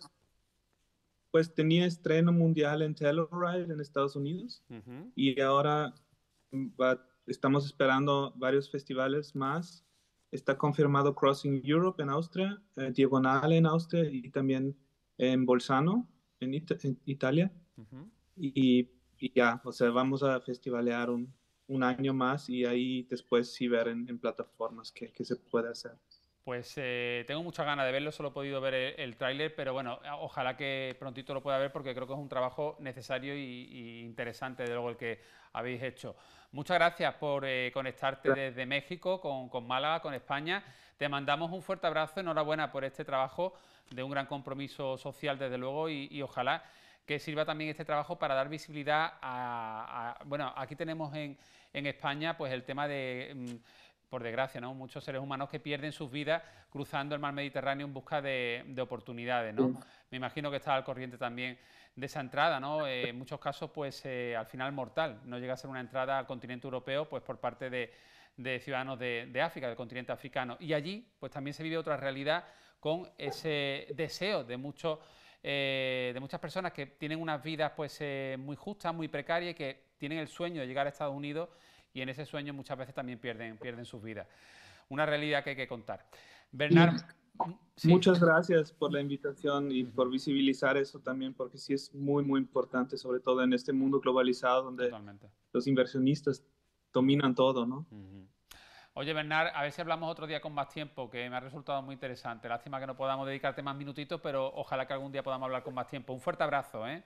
pues tenía estreno mundial en Telluride en Estados Unidos uh-huh. y ahora va, estamos esperando varios festivales más. Está confirmado Crossing Europe en Austria, eh, Diagonal en Austria y también en Bolzano, en, It en Italia. Uh-huh. y, y ya, o sea, vamos a festivalear un, un año más y ahí después sí ver en, en plataformas qué, qué se puede hacer. Pues eh, tengo muchas ganas de verlo, solo he podido ver el, el tráiler, pero bueno, ojalá que prontito lo pueda ver porque creo que es un trabajo necesario y, y interesante, de luego, el que habéis hecho. Muchas gracias por eh, conectarte desde México con, con Málaga, con España. Te mandamos un fuerte abrazo, enhorabuena por este trabajo de un gran compromiso social, desde luego, y, y ojalá que sirva también este trabajo para dar visibilidad a... a bueno, aquí tenemos en, en España pues el tema de... Mmm, por desgracia, ¿no? Muchos seres humanos que pierden sus vidas cruzando el mar Mediterráneo en busca de, de oportunidades, ¿no? Sí. Me imagino que está al corriente también de esa entrada, ¿no? Eh, en muchos casos, pues, eh, al final mortal. No llega a ser una entrada al continente europeo, pues, por parte de, de ciudadanos de, de África, del continente africano. Y allí, pues, también se vive otra realidad con ese deseo de muchos, eh, de muchas personas que tienen unas vidas, pues, eh, muy justas, muy precarias y que tienen el sueño de llegar a Estados Unidos, y en ese sueño muchas veces también pierden, pierden sus vidas. Una realidad que hay que contar. Bernard, Sí. Muchas gracias por la invitación y por visibilizar eso también, porque sí es muy, muy importante, sobre todo en este mundo globalizado donde Totalmente. los inversionistas dominan todo, ¿no? Uh-huh. Oye, Bernard, a ver si hablamos otro día con más tiempo, que me ha resultado muy interesante. Lástima que no podamos dedicarte más minutitos, pero ojalá que algún día podamos hablar con más tiempo. Un fuerte abrazo, ¿eh?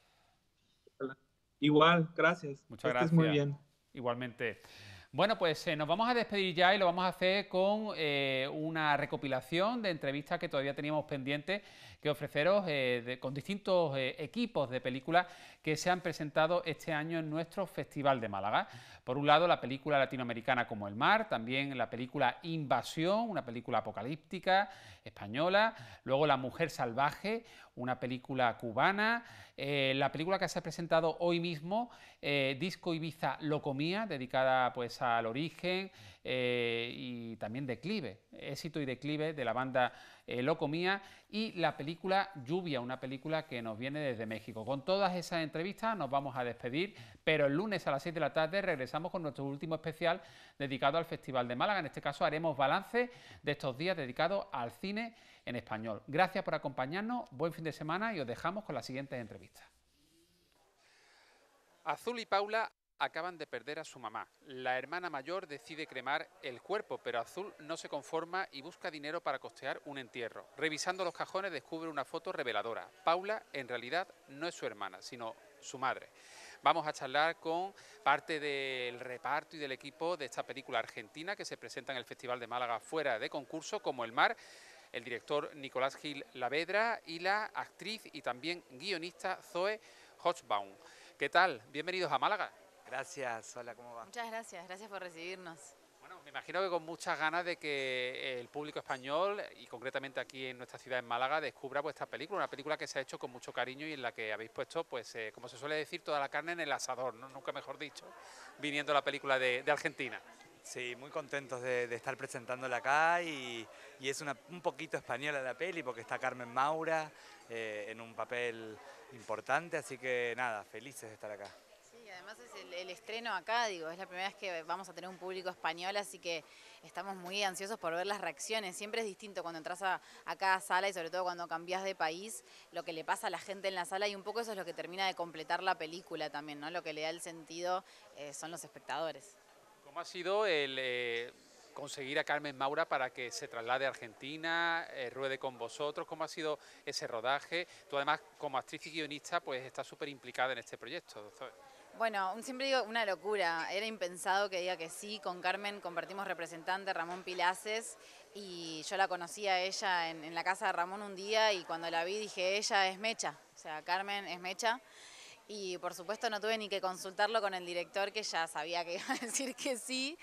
Igual, gracias. Muchas que gracias. estés muy bien. Igualmente. Bueno, pues eh, nos vamos a despedir ya y lo vamos a hacer con eh, una recopilación de entrevistas que todavía teníamos pendientes que ofreceros eh, de, con distintos eh, equipos de películas que se han presentado este año en nuestro Festival de Málaga. Por un lado, la película latinoamericana Como el mar, también la película Invasión, una película apocalíptica española, luego La mujer salvaje, una película cubana, eh, la película que se ha presentado hoy mismo, eh, Disco Ibiza Locomía, dedicada pues al origen eh, y también declive, éxito y declive de la banda eh, Locomía, y la película Lluvia, una película que nos viene desde México. Con todas esas entrevistas nos vamos a despedir, pero el lunes a las seis de la tarde regresamos con nuestro último especial dedicado al Festival de Málaga. En este caso haremos balance de estos días dedicados al cine en español. Gracias por acompañarnos, buen fin de semana y os dejamos con las siguientes entrevistas. Azul y Paula acaban de perder a su mamá. La hermana mayor decide cremar el cuerpo, pero Azul no se conforma y busca dinero para costear un entierro. Revisando los cajones descubre una foto reveladora. Paula en realidad no es su hermana, sino su madre. Vamos a charlar con parte del reparto y del equipo de esta película argentina que se presenta en el Festival de Málaga fuera de concurso, Como el mar, el director Nicolás Gil Lavedra y la actriz y también guionista Zoe Hochbaum. ¿Qué tal? Bienvenidos a Málaga. Gracias, hola, ¿cómo va? Muchas gracias, gracias por recibirnos. Bueno, me imagino que con muchas ganas de que el público español, y concretamente aquí en nuestra ciudad, en Málaga, descubra vuestra película, una película que se ha hecho con mucho cariño y en la que habéis puesto, pues, eh, como se suele decir, toda la carne en el asador, ¿no? Nunca mejor dicho, viniendo la película de, de Argentina. Sí, muy contentos de, de estar presentándola acá y, y es una, un poquito española la peli porque está Carmen Maura eh, en un papel importante, así que nada, felices de estar acá. Sí, además es el, el estreno acá, digo, es la primera vez que vamos a tener un público español, así que estamos muy ansiosos por ver las reacciones. Siempre es distinto cuando entras a, a cada sala y sobre todo cuando cambias de país, lo que le pasa a la gente en la sala y un poco eso es lo que termina de completar la película también, ¿no? Lo que le da el sentido eh, son los espectadores. ¿Cómo ha sido el eh, conseguir a Carmen Maura para que se traslade a Argentina, eh, ruede con vosotros? ¿Cómo ha sido ese rodaje? Tú además, como actriz y guionista, pues estás súper implicada en este proyecto. Bueno, siempre digo una locura, era impensado que diga que sí. Con Carmen compartimos representante, Ramón Pilaces, y yo la conocí a ella en, en la casa de Ramón un día y cuando la vi dije, ella es Mecha, o sea, Carmen es Mecha. Y por supuesto no tuve ni que consultarlo con el director, que ya sabía que iba a decir que sí.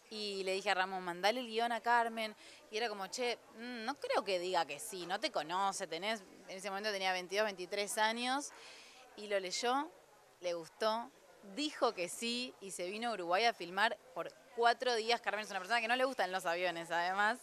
Y le dije a Ramón, mandale el guión a Carmen. Y era como, che, no creo que diga que sí, no te conoce, tenés, en ese momento tenía veintidós, veintitrés años. Y lo leyó, le gustó, dijo que sí y se vino a Uruguay a filmar por cuatro días. Carmen es una persona que no le gustan los aviones, además.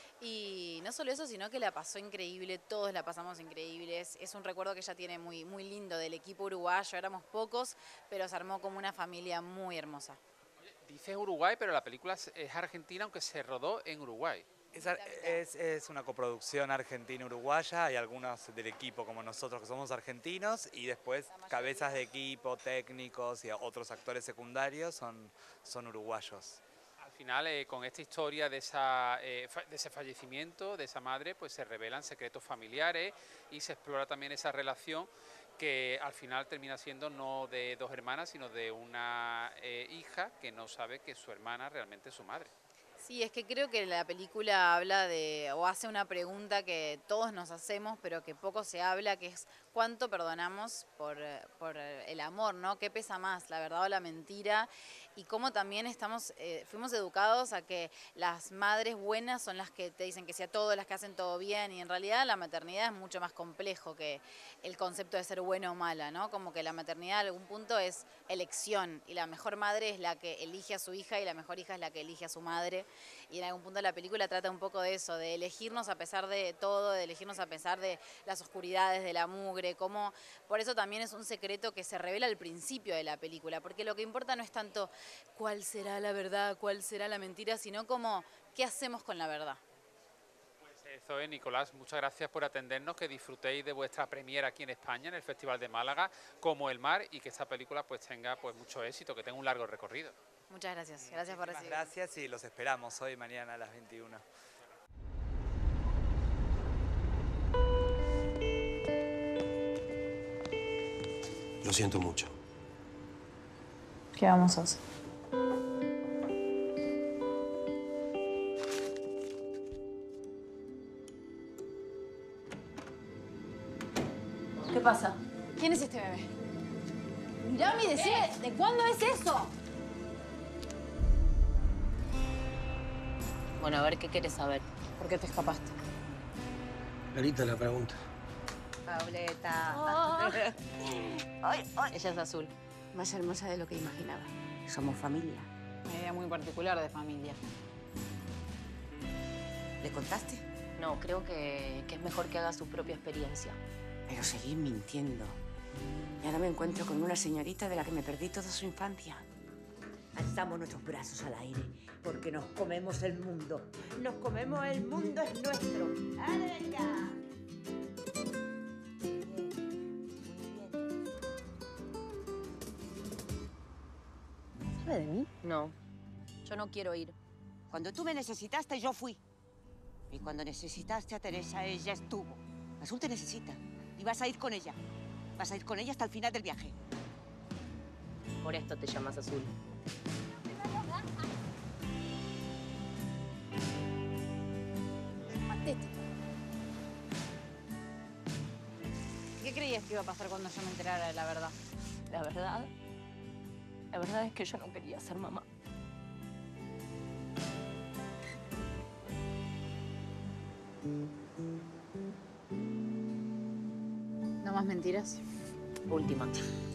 Y no solo eso, sino que la pasó increíble, todos la pasamos increíbles. Es un recuerdo que ella tiene muy, muy lindo del equipo uruguayo. Éramos pocos, pero se armó como una familia muy hermosa. Dices Uruguay, pero la película es argentina, aunque se rodó en Uruguay. Es, es, es una coproducción argentina-uruguaya, hay algunos del equipo como nosotros que somos argentinos y después cabezas de equipo, técnicos y otros actores secundarios son, son uruguayos. Al final, eh, con esta historia de, esa, eh, de ese fallecimiento de esa madre, pues se revelan secretos familiares y se explora también esa relación que al final termina siendo no de dos hermanas, sino de una eh, hija que no sabe que su hermana realmente es su madre. Sí, es que creo que la película habla de, o hace una pregunta que todos nos hacemos, pero que poco se habla, que es cuánto perdonamos por, por el amor, ¿no? ¿Qué pesa más, la verdad o la mentira? Y cómo también estamos, eh, fuimos educados a que las madres buenas son las que te dicen que sea todo, las que hacen todo bien, y en realidad la maternidad es mucho más complejo que el concepto de ser buena o mala, ¿no? Como que la maternidad a algún punto es elección, y la mejor madre es la que elige a su hija y la mejor hija es la que elige a su madre, y en algún punto la película trata un poco de eso, de elegirnos a pesar de todo, de elegirnos a pesar de las oscuridades, de la mugre, como por eso también es un secreto que se revela al principio de la película, porque lo que importa no es tanto cuál será la verdad, cuál será la mentira, sino como qué hacemos con la verdad. Pues Eso es, Nicolás, muchas gracias por atendernos, que disfrutéis de vuestra premiera aquí en España, en el Festival de Málaga, como El Mar, y que esta película pues tenga pues mucho éxito, que tenga un largo recorrido. Muchas gracias, gracias por recibirnos. Gracias y los esperamos hoy y mañana a las veintiuna. Lo siento mucho. ¿Qué vamos a hacer? ¿Qué pasa? ¿Quién es este bebé? Mirame y decime, ¿de cuándo es eso? Bueno, a ver, ¿qué quieres saber? ¿Por qué te escapaste? Clarita la pregunta. Pauleta. Oh. Ay, ay. Ella es Azul. Más hermosa de lo que imaginaba. Somos familia. Una idea muy particular de familia. ¿Le contaste? No, creo que, que es mejor que haga su propia experiencia. Pero seguís mintiendo. Y ahora me encuentro con una señorita de la que me perdí toda su infancia. Alzamos nuestros brazos al aire, porque nos comemos el mundo. Nos comemos el mundo, es nuestro. ¡Ale, venga! ¿Sabe de mí? No. Yo no quiero ir. Cuando tú me necesitaste, yo fui. Y cuando necesitaste a Teresa, ella estuvo. Azul te necesita. Y vas a ir con ella. Vas a ir con ella hasta el final del viaje. Por esto te llamas Azul. Matete. ¿Qué creías que iba a pasar cuando yo me enterara de la verdad? La verdad... La verdad es que yo no quería ser mamá. ¿No más mentiras? Última.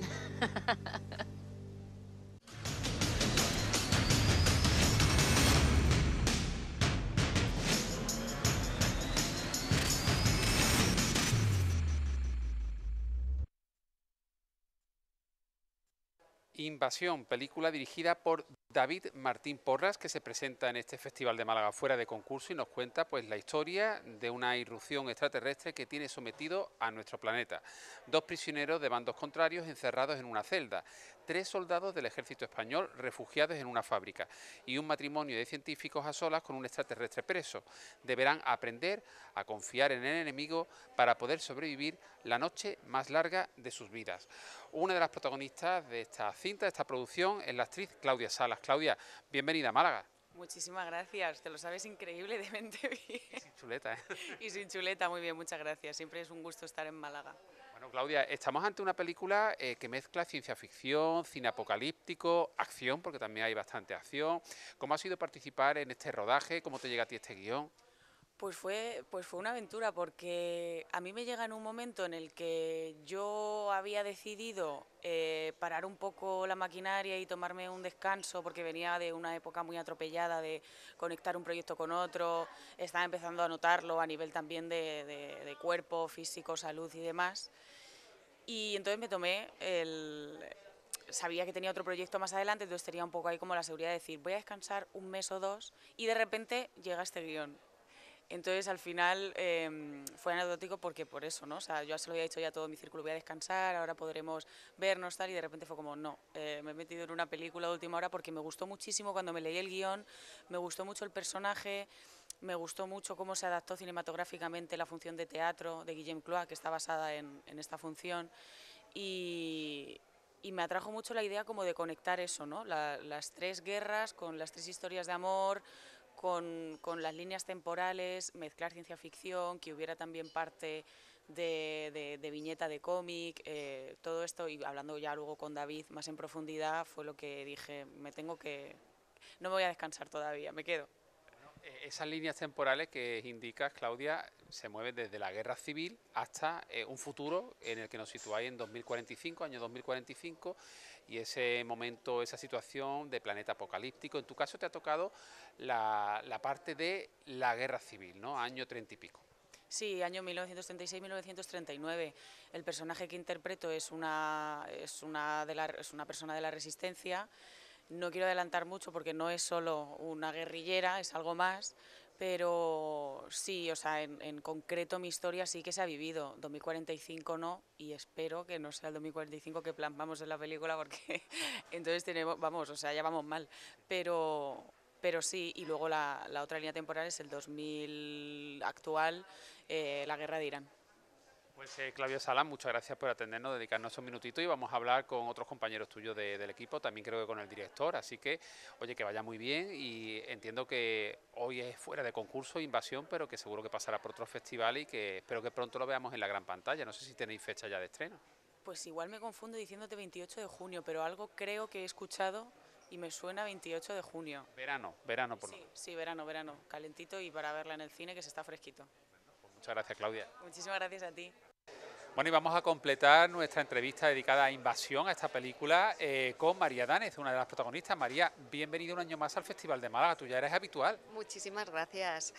Invasión, película dirigida por David Martín Porras, que se presenta en este Festival de Málaga fuera de concurso y nos cuenta pues la historia de una irrupción extraterrestre que tiene sometido a nuestro planeta. Dos prisioneros de bandos contrarios encerrados en una celda, tres soldados del ejército español refugiados en una fábrica y un matrimonio de científicos a solas con un extraterrestre preso. Deberán aprender a confiar en el enemigo para poder sobrevivir la noche más larga de sus vidas. Una de las protagonistas de esta cinta, de esta producción, es la actriz Claudia Salas. Claudia, bienvenida a Málaga. Muchísimas gracias, te lo sabes increíblemente bien. Y sin chuleta, ¿eh? Y sin chuleta, muy bien, muchas gracias. Siempre es un gusto estar en Málaga. Bueno, Claudia, estamos ante una película eh, que mezcla ciencia ficción, cine apocalíptico, acción, porque también hay bastante acción. ¿Cómo ha sido participar en este rodaje? ¿Cómo te llega a ti este guión? Pues fue, pues fue una aventura, porque a mí me llega en un momento en el que yo había decidido eh, parar un poco la maquinaria y tomarme un descanso, porque venía de una época muy atropellada de conectar un proyecto con otro, estaba empezando a notarlo a nivel también de, de, de cuerpo, físico, salud y demás. Y entonces me tomé el... Sabía que tenía otro proyecto más adelante, entonces tenía un poco ahí como la seguridad de decir, voy a descansar un mes o dos, y de repente llega este guión. Entonces, al final, eh, fue anecdótico porque por eso, ¿no? O sea, yo se lo había dicho ya a todo mi círculo, voy a descansar, ahora podremos vernos, tal, y de repente fue como, no, eh, me he metido en una película de última hora porque me gustó muchísimo cuando me leí el guión, me gustó mucho el personaje, me gustó mucho cómo se adaptó cinematográficamente la función de teatro de Guillem Cloix, que está basada en, en esta función, y... Y me atrajo mucho la idea como de conectar eso, ¿no? La, las tres guerras con las tres historias de amor, con, con las líneas temporales, mezclar ciencia ficción, que hubiera también parte de, de, de viñeta de cómic, eh, todo esto, y hablando ya luego con David más en profundidad, fue lo que dije, me tengo que... No me voy a descansar todavía, me quedo. Esas líneas temporales que indicas, Claudia, se mueven desde la guerra civil hasta eh, un futuro en el que nos situáis en dos mil cuarenta y cinco, año dos mil cuarenta y cinco, y ese momento, esa situación de planeta apocalíptico. En tu caso te ha tocado la, la parte de la guerra civil, ¿no? Año treinta y pico. Sí, año mil novecientos treinta y seis a mil novecientos treinta y nueve. El personaje que interpreto es una, es una, de la, es una persona de la Resistencia. No quiero adelantar mucho porque no es solo una guerrillera, es algo más, Pero sí, o sea, en, en concreto mi historia sí que se ha vivido, dos mil cuarenta y cinco no, y espero que no sea el dos mil cuarenta y cinco que plasmamos en la película, porque entonces tenemos, vamos, o sea, ya vamos mal, pero, pero sí, y luego la, la otra línea temporal es el dos mil actual, eh, la guerra de Irán. Pues eh, Claudia Sala, muchas gracias por atendernos, dedicarnos esos minutitos y vamos a hablar con otros compañeros tuyos de, del equipo, también creo que con el director, así que, oye, que vaya muy bien y entiendo que hoy es fuera de concurso, Invasión, pero que seguro que pasará por otro festival y que espero que pronto lo veamos en la gran pantalla, no sé si tenéis fecha ya de estreno. Pues igual me confundo diciéndote veintiocho de junio, pero algo creo que he escuchado y me suena veintiocho de junio. Verano, verano por lo Sí, menos. sí, verano, verano, calentito y para verla en el cine que se está fresquito. Pues muchas gracias, Claudia. Muchísimas gracias a ti. Bueno, y vamos a completar nuestra entrevista dedicada a Invasión, a esta película, eh, con María Danez, una de las protagonistas. María, bienvenida un año más al Festival de Málaga, tú ya eres habitual. Muchísimas gracias.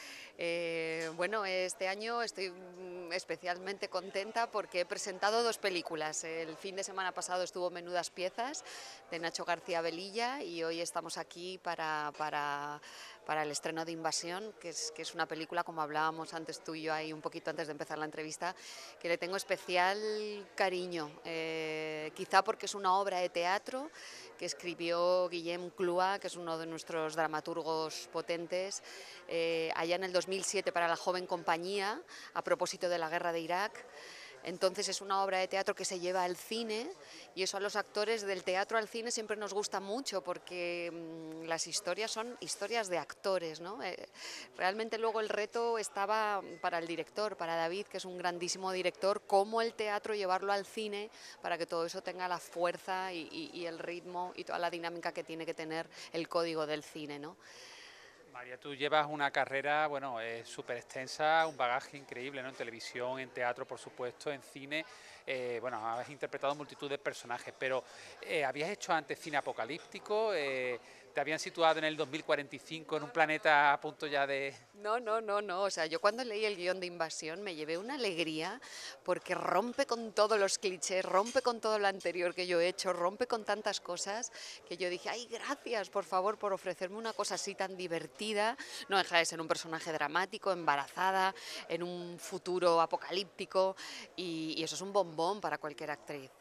Eh, bueno, este año estoy especialmente contenta porque he presentado dos películas. El fin de semana pasado estuvo Menudas Piezas, de Nacho García Velilla, y hoy estamos aquí para... para para el estreno de Invasión, que es, que es una película, como hablábamos antes tú y yo ahí un poquito antes de empezar la entrevista, que le tengo especial cariño, eh, quizá porque es una obra de teatro que escribió Guillem Clua, que es uno de nuestros dramaturgos potentes, eh, allá en el dos mil siete para La Joven Compañía, a propósito de la guerra de Irak. Entonces es una obra de teatro que se lleva al cine y eso a los actores del teatro al cine siempre nos gusta mucho porque mmm, las historias son historias de actores, ¿no? Eh, realmente luego el reto estaba para el director, para David, que es un grandísimo director, cómo el teatro llevarlo al cine para que todo eso tenga la fuerza y, y, y el ritmo y toda la dinámica que tiene que tener el código del cine, ¿no? María, tú llevas una carrera, bueno, eh, súper extensa, un bagaje increíble, ¿no? En televisión, en teatro, por supuesto, en cine. Eh, bueno, has interpretado multitud de personajes, pero eh, ¿habías hecho antes cine apocalíptico? Eh, ¿Te habían situado en el dos mil cuarenta y cinco en un planeta a punto ya de...? No, no, no, no. O sea, yo cuando leí el guión de Invasión me llevé una alegría porque rompe con todos los clichés, rompe con todo lo anterior que yo he hecho, rompe con tantas cosas que yo dije, ay, gracias, por favor, por ofrecerme una cosa así tan divertida. No deja de ser un personaje dramático, embarazada, en un futuro apocalíptico y, y eso es un bombón para cualquier actriz.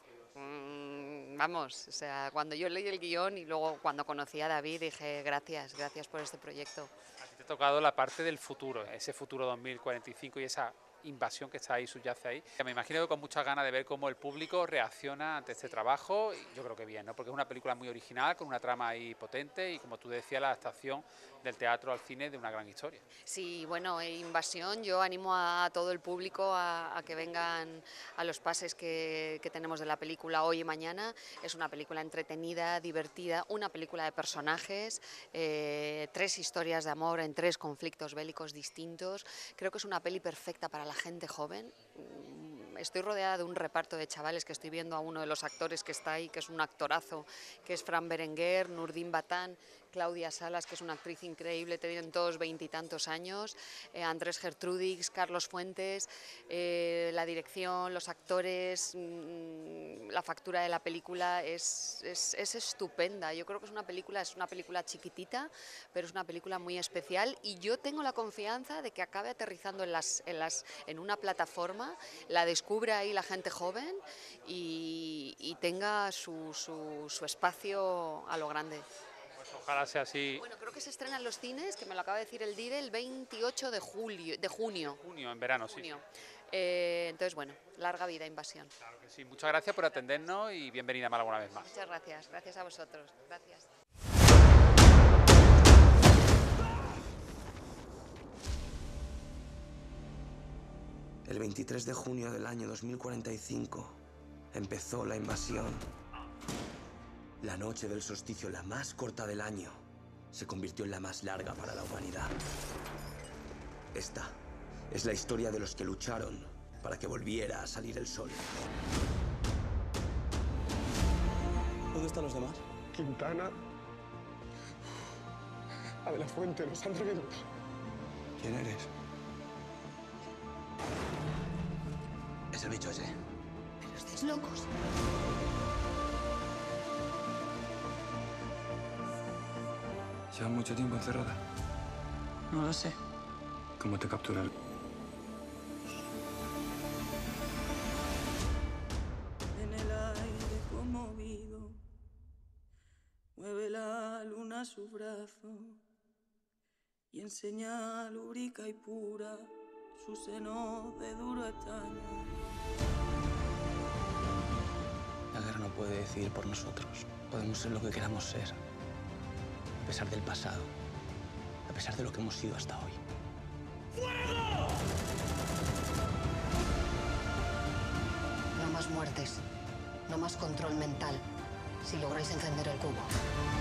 Vamos, o sea, cuando yo leí el guión y luego cuando conocí a David dije gracias, gracias por este proyecto. A ti te ha tocado la parte del futuro, ese futuro dos mil cuarenta y cinco y esa invasión que está ahí, subyace ahí. Me imagino que con muchas ganas de ver cómo el público reacciona ante este trabajo, y yo creo que bien, ¿no? Porque es una película muy original, con una trama ahí potente y, como tú decías, la adaptación del teatro al cine de una gran historia. Sí, bueno, Invasión, yo animo a todo el público a, a que vengan a los pases que, que tenemos de la película hoy y mañana. Es una película entretenida, divertida, una película de personajes, eh, tres historias de amor en tres conflictos bélicos distintos. Creo que es una peli perfecta para la gente joven. Estoy rodeada de un reparto de chavales que estoy viendo a uno de los actores que está ahí, que es un actorazo, que es Fran Berenguer, Nurdin Batán, Claudia Salas, que es una actriz increíble, tienen todos veintitantos años, eh, Andrés Gertrudis, Carlos Fuentes, eh, la dirección, los actores, mmm, la factura de la película es, es, es estupenda. Yo creo que es una película, es una película chiquitita, pero es una película muy especial y yo tengo la confianza de que acabe aterrizando en, las, en, las, en una plataforma, la descubra ahí la gente joven y, y tenga su, su, su espacio a lo grande. Pues ojalá sea así. Bueno, creo que se estrena en los cines, que me lo acaba de decir el D I D E, el veintiocho de julio, de junio. Junio, en verano, junio. sí. Eh, entonces, bueno, larga vida Invasión. Claro que sí. Muchas gracias por atendernos y bienvenida a Málaga una vez más. Muchas gracias, gracias a vosotros. Gracias. El veintitrés de junio del año dos mil cuarenta y cinco empezó la invasión. La noche del solsticio, la más corta del año, se convirtió en la más larga para la humanidad. Esta es la historia de los que lucharon para que volviera a salir el sol. ¿Dónde están los demás? Quintana, a de la Fuente, los han reventado. ¿Quién eres? Es el bicho ese. Pero estáis locos. ¿Llevan mucho tiempo encerrada? No lo sé. ¿Cómo te capturan? En el aire conmovido, mueve la luna su brazo y en señal úrica y pura su seno de duro estaño. La guerra no puede decidir por nosotros. Podemos ser lo que queramos ser, a pesar del pasado, a pesar de lo que hemos sido hasta hoy. ¡Fuego! No más muertes, no más control mental, si lográis encender el cubo.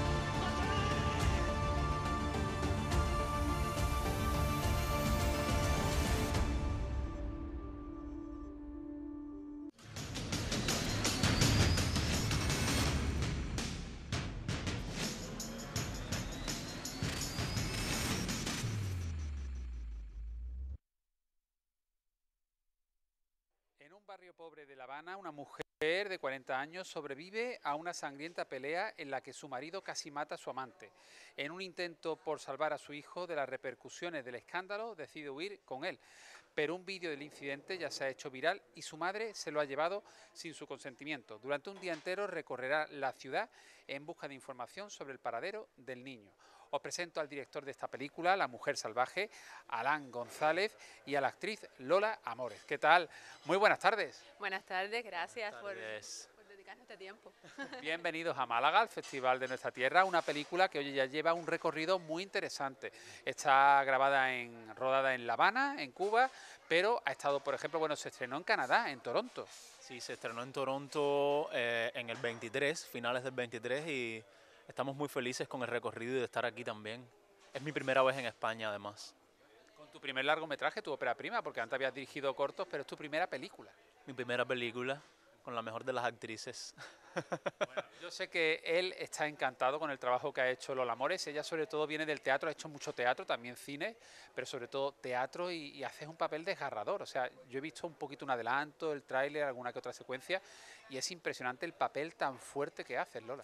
En un barrio pobre de La Habana, una mujer de cuarenta años sobrevive a una sangrienta pelea en la que su marido casi mata a su amante. En un intento por salvar a su hijo de las repercusiones del escándalo, decide huir con él. Pero un vídeo del incidente ya se ha hecho viral y su madre se lo ha llevado sin su consentimiento. Durante un día entero recorrerá la ciudad en busca de información sobre el paradero del niño. Os presento al director de esta película, La mujer salvaje, Alan González, y a la actriz Lola Amores. ¿Qué tal? Muy buenas tardes. Buenas tardes, gracias Buenas tardes. Por, por dedicarnos este tiempo. Bienvenidos a Málaga, al Festival de Nuestra Tierra, una película que hoy ya lleva un recorrido muy interesante. Está grabada en, rodada en La Habana, en Cuba, pero ha estado, por ejemplo, bueno, se estrenó en Canadá, en Toronto. Sí, se estrenó en Toronto eh, en el veintitrés, finales del veintitrés, y estamos muy felices con el recorrido y de estar aquí también. Es mi primera vez en España, además. Con tu primer largometraje, tu ópera prima, porque antes habías dirigido cortos, pero es tu primera película. Mi primera película, con la mejor de las actrices. Bueno, yo sé que él está encantado con el trabajo que ha hecho Lola Amores. Ella sobre todo viene del teatro, ha hecho mucho teatro, también cine, pero sobre todo teatro, y, y haces un papel desgarrador. O sea, yo he visto un poquito un adelanto, el tráiler, alguna que otra secuencia, y es impresionante el papel tan fuerte que haces, Lola.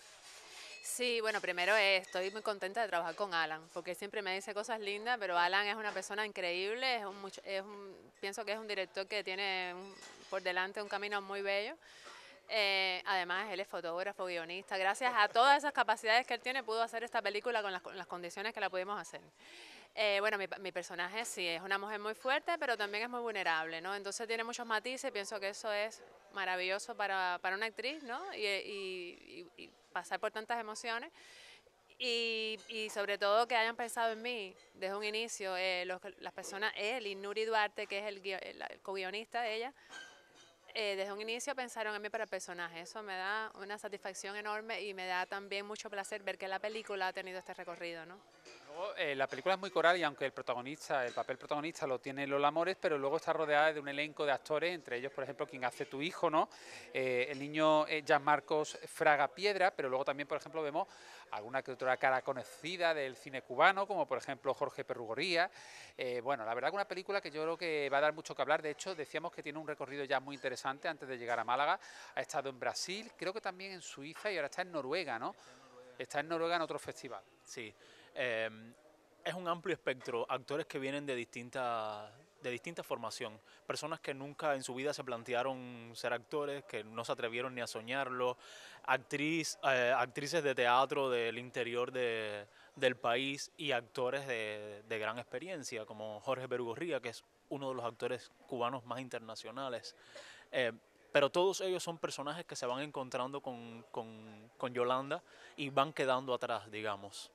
Sí, bueno, primero eh, estoy muy contenta de trabajar con Alan, porque siempre me dice cosas lindas, pero Alan es una persona increíble, es un, mucho- es un- pienso que es un director que tiene un- por delante un camino muy bello. Eh, además, él es fotógrafo, guionista. Gracias a todas esas capacidades que él tiene, pudo hacer esta película con las, con las condiciones que la pudimos hacer. Eh, bueno, mi, mi personaje sí es una mujer muy fuerte, pero también es muy vulnerable, ¿no? Entonces tiene muchos matices, pienso que eso es maravilloso para, para una actriz, ¿no? Y, y- y- y pasar por tantas emociones. Y, y sobre todo que hayan pensado en mí desde un inicio, eh, los, las personas, él y Nuri Duarte, que es el, guio- el, el co-guionista de ella, eh, desde un inicio pensaron en mí para el personaje. Eso me da una satisfacción enorme y me da también mucho placer ver que la película ha tenido este recorrido, ¿no? Luego, eh, la película es muy coral y aunque el protagonista, el papel protagonista lo tiene Lola Amores, pero luego está rodeada de un elenco de actores, entre ellos, por ejemplo, quien hace tu hijo, ¿no? Eh, el niño eh, Jan Marcos Fraga Piedra, pero luego también, por ejemplo, vemos alguna que otra cara conocida del cine cubano, como por ejemplo Jorge Perrugoría. Eh, bueno, la verdad que una película que yo creo que va a dar mucho que hablar. De hecho, decíamos que tiene un recorrido ya muy interesante antes de llegar a Málaga. Ha estado en Brasil, creo que también en Suiza y ahora está en Noruega, ¿no? Está en Noruega en otro festival. Sí, eh, es un amplio espectro, actores que vienen de distinta, de distinta formación, personas que nunca en su vida se plantearon ser actores, que no se atrevieron ni a soñarlo, actriz, eh, actrices de teatro del interior de, del país y actores de, de gran experiencia, como Jorge Perugorría, que es uno de los actores cubanos más internacionales. Eh, Pero todos ellos son personajes que se van encontrando con, con, con Yolanda y van quedando atrás, digamos.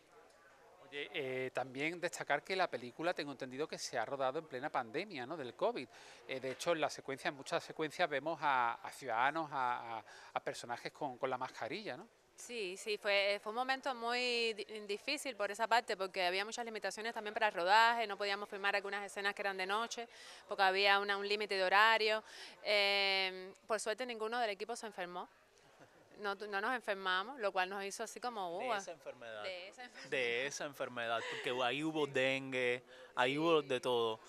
Oye, eh, también destacar que la película, tengo entendido que se ha rodado en plena pandemia, ¿no?, del COVID. Eh, de hecho, en la secuencia, en muchas secuencias vemos a, a ciudadanos, a, a- a personajes con, con la mascarilla, ¿no? Sí, sí, fue, fue un momento muy di- difícil por esa parte, porque había muchas limitaciones también para el rodaje, no podíamos filmar algunas escenas que eran de noche, porque había una- un límite de horario. Eh, por suerte ninguno del equipo se enfermó, no, tu- no nos enfermamos, lo cual nos hizo así como... De "Uh, esa enfermedad. de esa enfermedad". De esa enfermedad, porque ahí hubo dengue, ahí hubo de todo.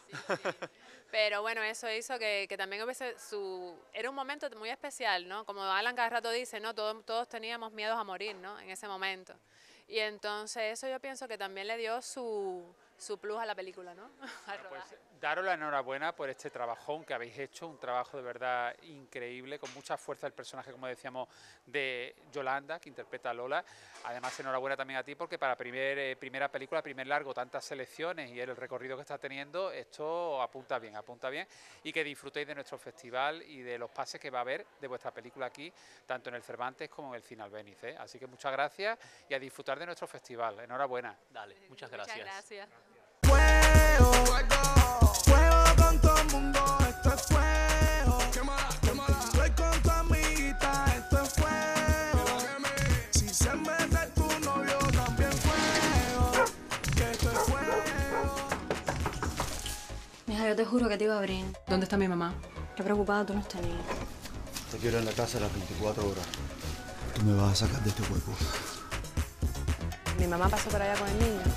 Pero bueno, eso hizo que, que también hubiese su... Era un momento muy especial, ¿no? Como Alan cada rato dice, ¿no? Todos, todos teníamos miedos a morir, ¿no? En ese momento. Y entonces eso yo pienso que también le dio su, su plus a la película, ¿no? Al Pues rodaje. daros la enhorabuena por este trabajón que habéis hecho, un trabajo de verdad increíble, con mucha fuerza el personaje, como decíamos, de Yolanda, que interpreta a Lola. Además, enhorabuena también a ti, porque para primer, eh, primera película, primer largo, tantas selecciones y el recorrido que está teniendo, esto apunta bien, apunta bien, y que disfrutéis de nuestro festival y de los pases que va a haber de vuestra película aquí, tanto en el Cervantes como en el Cine Albéniz, ¿eh? Así que muchas gracias y a disfrutar de nuestro festival. Enhorabuena. Dale, muchas gracias. Muchas gracias. Fuego con todo el mundo, esto es fuego. Quémala, quémala. Estoy con tu amiguita, esto es fuego. Si se mete tu novio, también fuego. Que esto es fuego. Mija, yo te juro que te iba a abrir. ¿Dónde está mi mamá? Qué preocupada tú no estás ni. Te quiero en la casa a las veinticuatro horas. Tú me vas a sacar de este hueco. Mi mamá pasó por allá con el niño.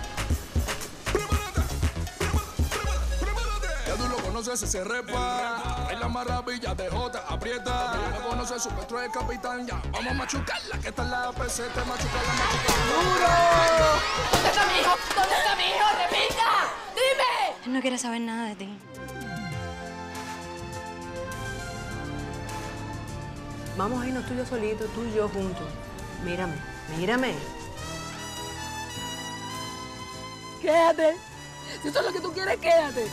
Ya tú lo conoces, se repa. Baila maravilla de Jota, aprieta. Ya lo conoces, su petro es capitán. Ya vamos a machucarla, que está en la P C, te machucarla, machucarla. ¡Duro! ¿Dónde está mi hijo? ¿Dónde está mi hijo? ¡Repita! ¡Dime! Él no quiere saber nada de ti. Vamos a irnos tú y yo solitos, tú y yo juntos. Mírame, mírame. Quédate. Si eso es lo que tú quieres, quédate.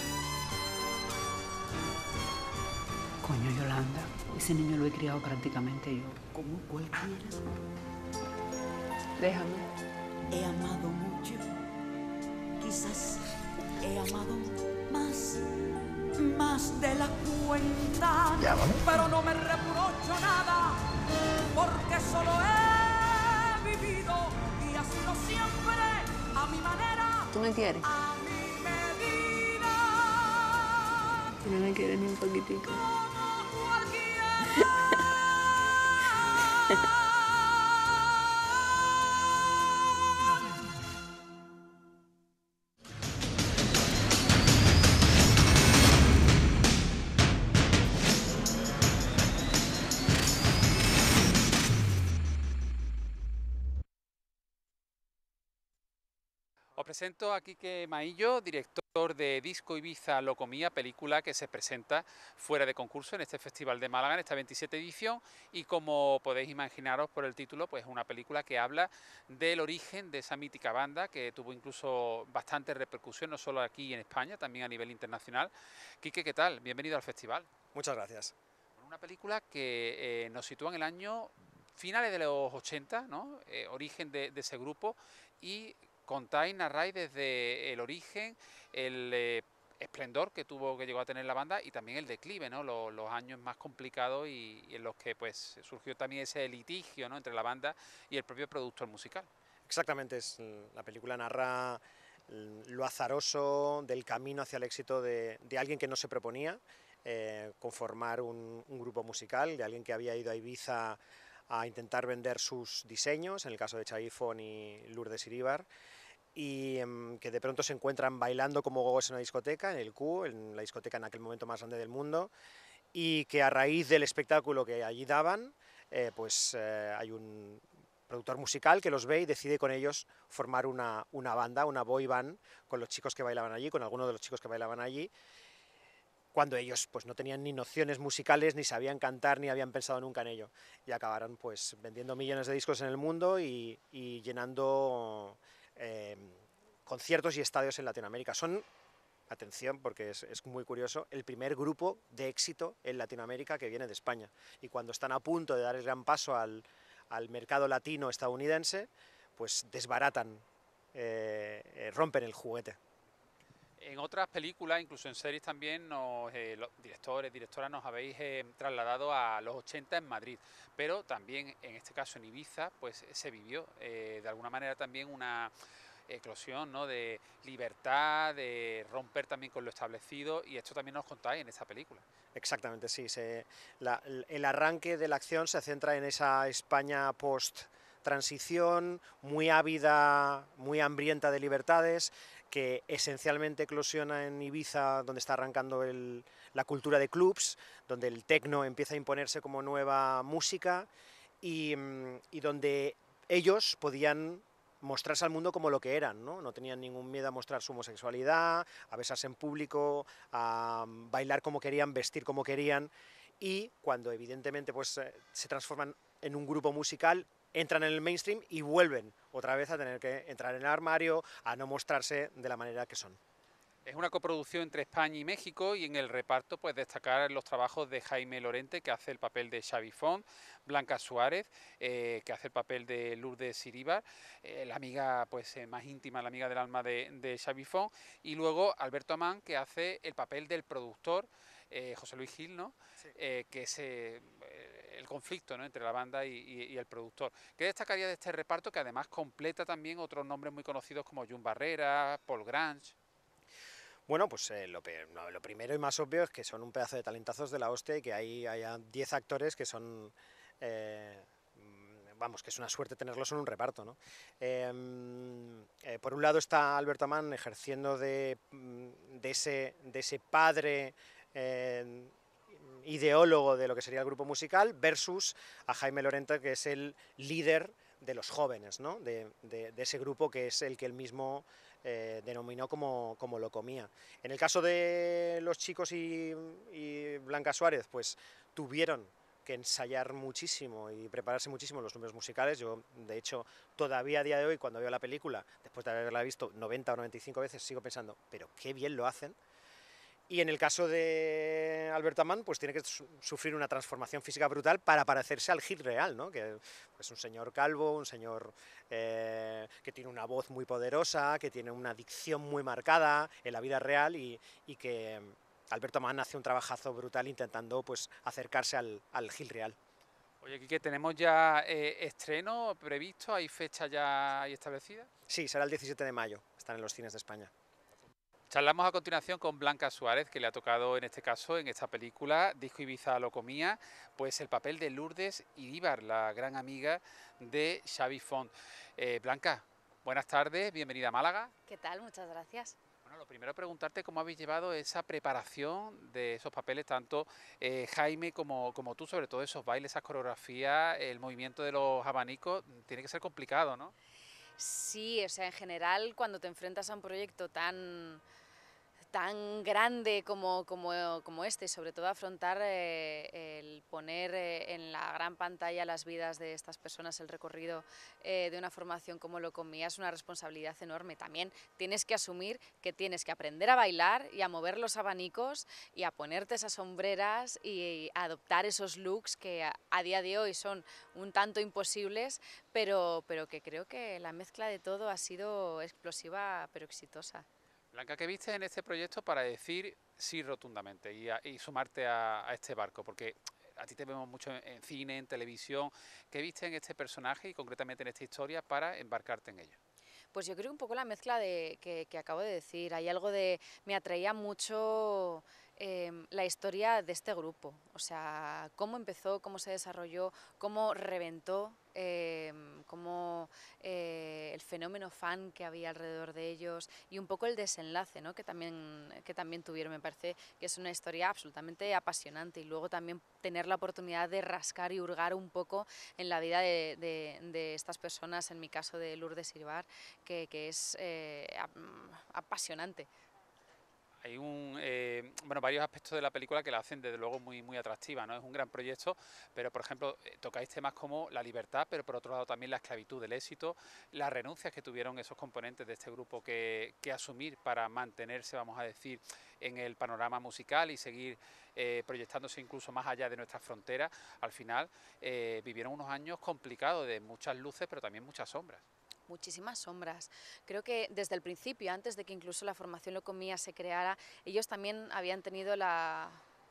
Coño, Yolanda, ese niño lo he criado prácticamente yo, como cualquiera. Déjame. He amado mucho, quizás he amado más, más de la cuenta. Llámame. Pero no me reprocho nada, porque solo he vivido y ha sido siempre a mi manera. ¿Tú me quieres? A mi medida. Tú no me quieres ni un poquitico. Os presento a Quique Maillo, director de Disco Ibiza Locomía, película que se presenta fuera de concurso en este Festival de Málaga, en esta veintisiete edición, y como podéis imaginaros por el título, pues es una película que habla del origen de esa mítica banda, que tuvo incluso bastante repercusión, no solo aquí en España, también a nivel internacional. Quique, ¿qué tal? Bienvenido al festival. Muchas gracias. Una película que eh, nos sitúa en el año finales de los ochenta, ¿no? Eh, origen de, de ese grupo, y contáis, narráis desde el origen, el eh, esplendor que tuvo, que llegó a tener la banda, y también el declive, ¿no? Los, los años más complicados y, y en los que pues surgió también ese litigio, ¿no? Entre la banda y el propio productor musical. Exactamente, es, la película narra lo azaroso del camino hacia el éxito de, de alguien que no se proponía eh, conformar un, un grupo musical, de alguien que había ido a Ibiza a intentar vender sus diseños, en el caso de Chaifón y Lourdes Iríbar, y um, que de pronto se encuentran bailando como gogos en una discoteca, en el Q, en la discoteca en aquel momento más grande del mundo, y que a raíz del espectáculo que allí daban, eh, pues eh, hay un productor musical que los ve y decide con ellos formar una, una banda, una boy band, con los chicos que bailaban allí, con algunos de los chicos que bailaban allí, cuando ellos pues no tenían ni nociones musicales, ni sabían cantar, ni habían pensado nunca en ello, y acabaron pues vendiendo millones de discos en el mundo y, y llenando eh, conciertos y estadios en Latinoamérica. Son, atención porque es, es muy curioso, el primer grupo de éxito en Latinoamérica que viene de España, y cuando están a punto de dar el gran paso al, al mercado latino estadounidense, pues desbaratan, eh, eh, rompen el juguete. En otras películas, incluso en series también, nos, eh, los directores, directoras, nos habéis eh, trasladado a los ochenta en Madrid, pero también en este caso en Ibiza, pues se vivió eh, de alguna manera también una eclosión, ¿no? De libertad, de romper también con lo establecido, y esto también nos contáis en esta película. Exactamente, sí. Se, la, el arranque de la acción se centra en esa España post-transición, muy ávida, muy hambrienta de libertades, que esencialmente eclosiona en Ibiza, donde está arrancando el, la cultura de clubs, donde el techno empieza a imponerse como nueva música, y, y donde ellos podían mostrarse al mundo como lo que eran, ¿no? No tenían ningún miedo a mostrar su homosexualidad, a besarse en público, a bailar como querían, vestir como querían, y cuando evidentemente pues, se transforman en un grupo musical, entran en el mainstream y vuelven otra vez a tener que entrar en el armario, a no mostrarse de la manera que son. Es una coproducción entre España y México, y en el reparto pues destacar los trabajos de Jaime Lorente, que hace el papel de Xavi Font, Blanca Suárez, eh, que hace el papel de Lourdes Iríbar, eh, la amiga pues eh, más íntima, la amiga del alma de, de Xavi Font, y luego Alberto Amán, que hace el papel del productor, eh, José Luis Gil, ¿no? Sí. Eh, que es eh, el conflicto, ¿no?, entre la banda y, y, y el productor. ¿Qué destacaría de este reparto, que además completa también otros nombres muy conocidos como Jun Barrera, Paul Grange? Bueno, pues eh, lo, no, lo primero y más obvio es que son un pedazo de talentazos de la hostia y que ahí haya diez actores que son, eh, vamos, que es una suerte tenerlos en un reparto, ¿no? Eh, eh, por un lado está Alberto Amán ejerciendo de, de, ese, de ese padre eh, ideólogo de lo que sería el grupo musical, versus a Jaime Lorente, que es el líder de los jóvenes, ¿no? de, de, de ese grupo que es el que él mismo eh, denominó como, como lo comía. En el caso de los chicos y, y Blanca Suárez, pues tuvieron que ensayar muchísimo y prepararse muchísimo los números musicales. Yo, de hecho, todavía a día de hoy, cuando veo la película, después de haberla visto noventa o noventa y cinco veces, sigo pensando, pero qué bien lo hacen. Y en el caso de Alberto Amán, pues tiene que su sufrir una transformación física brutal para parecerse al Gil real, ¿no? Que es un señor calvo, un señor eh, que tiene una voz muy poderosa, que tiene una dicción muy marcada en la vida real, y, y que Alberto Amán hace un trabajazo brutal intentando pues acercarse al, al Gil real. Oye, Quique, ¿tenemos ya eh, estreno previsto? ¿Hay fecha ya ahí establecida? Sí, será el diecisiete de mayo, están en los cines de España. Charlamos a continuación con Blanca Suárez, que le ha tocado en este caso, en esta película, Disco Ibiza lo comía, pues el papel de Lourdes Iríbar, la gran amiga de Xavi Font. Eh, Blanca, buenas tardes, bienvenida a Málaga. ¿Qué tal? Muchas gracias. Bueno, lo primero preguntarte cómo habéis llevado esa preparación de esos papeles, tanto eh, Jaime como, como tú, sobre todo esos bailes, esas coreografías, el movimiento de los abanicos, tiene que ser complicado, ¿no? Sí, o sea, en general, cuando te enfrentas a un proyecto tan... tan grande como, como, como este, sobre todo afrontar eh, el poner eh, en la gran pantalla las vidas de estas personas, el recorrido eh, de una formación como lo comía, es una responsabilidad enorme. También tienes que asumir que tienes que aprender a bailar y a mover los abanicos y a ponerte esas sombreras y a adoptar esos looks que a, a día de hoy son un tanto imposibles, pero, pero que creo que la mezcla de todo ha sido explosiva pero exitosa. Blanca, ¿qué viste en este proyecto para decir sí rotundamente y, a, y sumarte a, a este barco? Porque a ti te vemos mucho en, en cine, en televisión. ¿Qué viste en este personaje y concretamente en esta historia para embarcarte en ello? Pues yo creo un poco la mezcla de, que, que acabo de decir. Hay algo de... Me atraía mucho eh, la historia de este grupo. O sea, cómo empezó, cómo se desarrolló, cómo reventó, eh, cómo eh, el fenómeno fan que había alrededor de ellos y un poco el desenlace, ¿no?, que también, que también tuvieron. Me parece que es una historia absolutamente apasionante, y luego también tener la oportunidad de rascar y hurgar un poco en la vida de, de, de estas personas, en mi caso de Lourdes Iríbar, que, que es eh, apasionante. Hay un, eh, bueno, varios aspectos de la película que la hacen desde luego muy, muy atractiva, ¿no? Es un gran proyecto, pero por ejemplo eh, tocáis temas como la libertad, pero por otro lado también la esclavitud, el éxito, las renuncias que tuvieron esos componentes de este grupo que, que asumir para mantenerse, vamos a decir, en el panorama musical y seguir eh, proyectándose incluso más allá de nuestras fronteras. Al final eh, vivieron unos años complicados de muchas luces, pero también muchas sombras. Muchísimas sombras. Creo que desde el principio, antes de que incluso la formación Lo Comía se creara, ellos también habían tenido la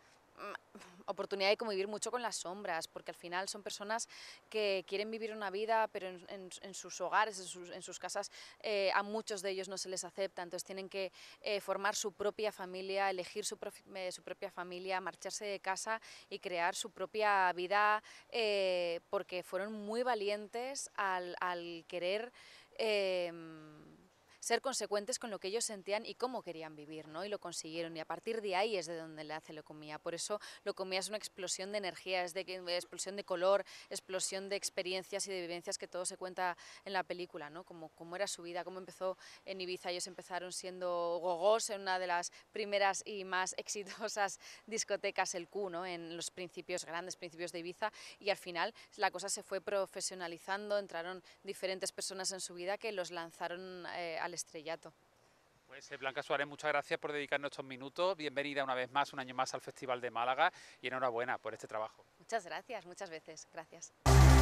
oportunidad de convivir mucho con las sombras, porque al final son personas que quieren vivir una vida, pero en, en, en sus hogares, en sus, en sus casas, eh, a muchos de ellos no se les acepta, entonces tienen que eh, formar su propia familia, elegir su, profi, eh, su propia familia, marcharse de casa y crear su propia vida, eh, porque fueron muy valientes al, al querer... Eh, ser consecuentes con lo que ellos sentían y cómo querían vivir, ¿no? Y lo consiguieron, y a partir de ahí es de donde le hace Locomía. Por eso Locomía es una explosión de energía, es de explosión de color, explosión de experiencias y de vivencias, que todo se cuenta en la película, ¿no? Como cómo era su vida, cómo empezó en Ibiza. Ellos empezaron siendo gogós en una de las primeras y más exitosas discotecas, el Q, ¿no? En los principios, grandes principios de Ibiza, y al final la cosa se fue profesionalizando, entraron diferentes personas en su vida que los lanzaron eh, al estrellato. Pues eh, Blanca Suárez, muchas gracias por dedicarnos estos minutos. Bienvenida una vez más, un año más al Festival de Málaga, y enhorabuena por este trabajo. Muchas gracias, muchas veces. Gracias.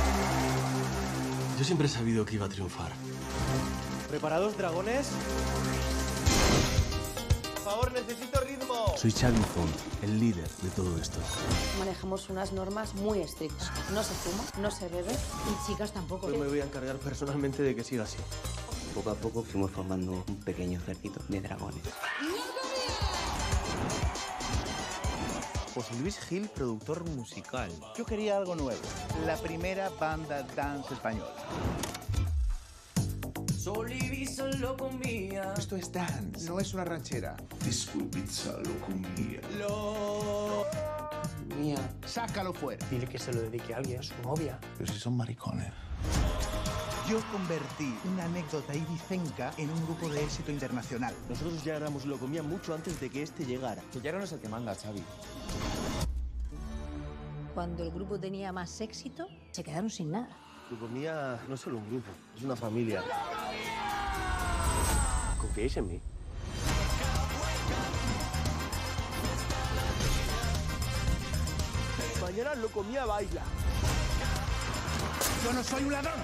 Yo siempre he sabido que iba a triunfar. ¿Preparados, dragones? Por favor, necesito ritmo. Soy Xavi Font, el líder de todo esto. Manejamos unas normas muy estrictas. No se fuma, no se bebe y chicas tampoco. Yo me voy a encargar personalmente de que siga así. Poco a poco fuimos formando un pequeño ejército de dragones. José Luis Gil, productor musical. Yo quería algo nuevo. La primera banda dance española. Esto es dance, no es una ranchera. Disco pizza locomía. Lo... Mía. Sácalo fuera. Dile que se lo dedique a alguien, a su novia. Pero si son maricones. Yo convertí una anécdota ibicenca en un grupo de éxito internacional. Nosotros ya éramos Locomía mucho antes de que este llegara. Que ya no es el que manda, Xavi. Cuando el grupo tenía más éxito, se quedaron sin nada. Locomía no es solo un grupo, es una familia. ¿Confiáis en mí? Mañana Locomía baila. Yo no soy un ladrón.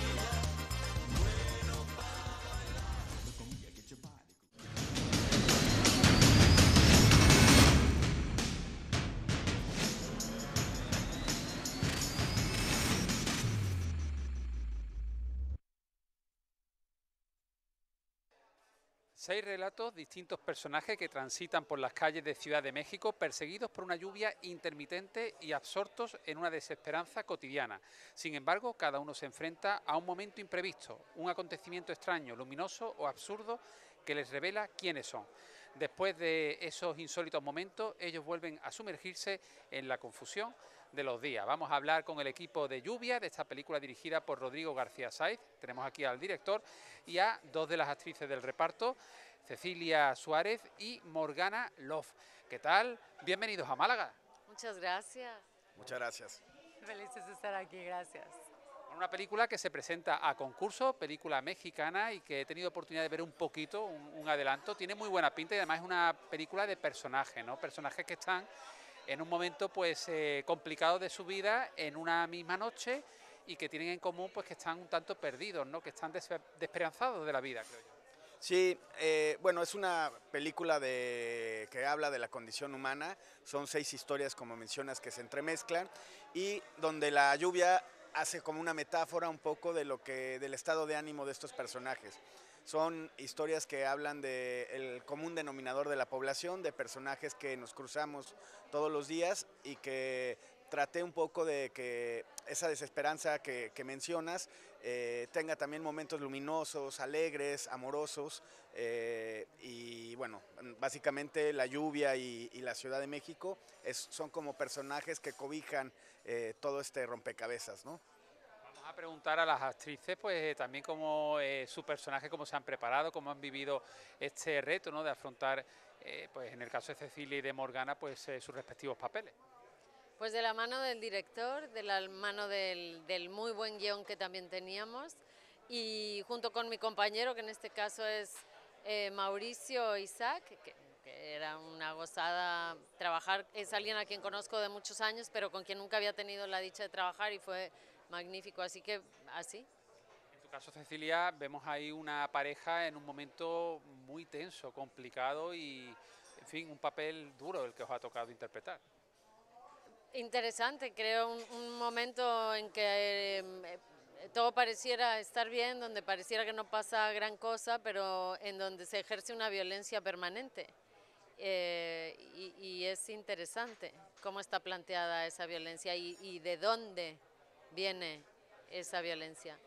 Seis relatos, distintos personajes que transitan por las calles de Ciudad de México perseguidos por una lluvia intermitente y absortos en una desesperanza cotidiana. Sin embargo, cada uno se enfrenta a un momento imprevisto, un acontecimiento extraño, luminoso o absurdo que les revela quiénes son. Después de esos insólitos momentos, ellos vuelven a sumergirse en la confusión de los días. Vamos a hablar con el equipo de Lluvia, de esta película dirigida por Rodrigo García Sáiz. Tenemos aquí al director y a dos de las actrices del reparto, Cecilia Suárez y Morgana Love. ¿Qué tal? Bienvenidos a Málaga. Muchas gracias. Muchas gracias. Felices de estar aquí, gracias. Una película que se presenta a concurso, película mexicana, y que he tenido oportunidad de ver un poquito, un, un adelanto. Tiene muy buena pinta y además es una película de personajes, ¿no? Personajes que están en un momento pues eh, complicado de su vida, en una misma noche, y que tienen en común pues que están un tanto perdidos, ¿no? Que están desesperanzados de la vida, creo yo. Sí, eh, bueno, es una película de, que habla de la condición humana. Son seis historias, como mencionas, que se entremezclan y donde la lluvia hace como una metáfora un poco de lo que, del estado de ánimo de estos personajes. Son historias que hablan del común denominador de la población, de personajes que nos cruzamos todos los días y que traté un poco de que esa desesperanza que, que mencionas eh, tenga también momentos luminosos, alegres, amorosos eh, y bueno, básicamente la lluvia y, y la Ciudad de México es, son como personajes que cobijan eh, todo este rompecabezas, ¿no? A preguntar a las actrices, pues eh, también cómo eh, su personaje, cómo se han preparado, cómo han vivido este reto, ¿no? De afrontar, eh, pues en el caso de Cecilia y de Morgana, pues eh, sus respectivos papeles. Pues de la mano del director, de la mano del, del muy buen guión que también teníamos, y junto con mi compañero, que en este caso es eh, Mauricio Isaac, que, que era una gozada trabajar. Es alguien a quien conozco de muchos años, pero con quien nunca había tenido la dicha de trabajar, y fue magnífico, así que así. En tu caso, Cecilia, vemos ahí una pareja en un momento muy tenso, complicado y, en fin, un papel duro el que os ha tocado interpretar. Interesante, creo, un, un momento en que eh, todo pareciera estar bien, donde pareciera que no pasa gran cosa, pero en donde se ejerce una violencia permanente. Eh, y, y es interesante cómo está planteada esa violencia y, y de dónde viene esa violencia.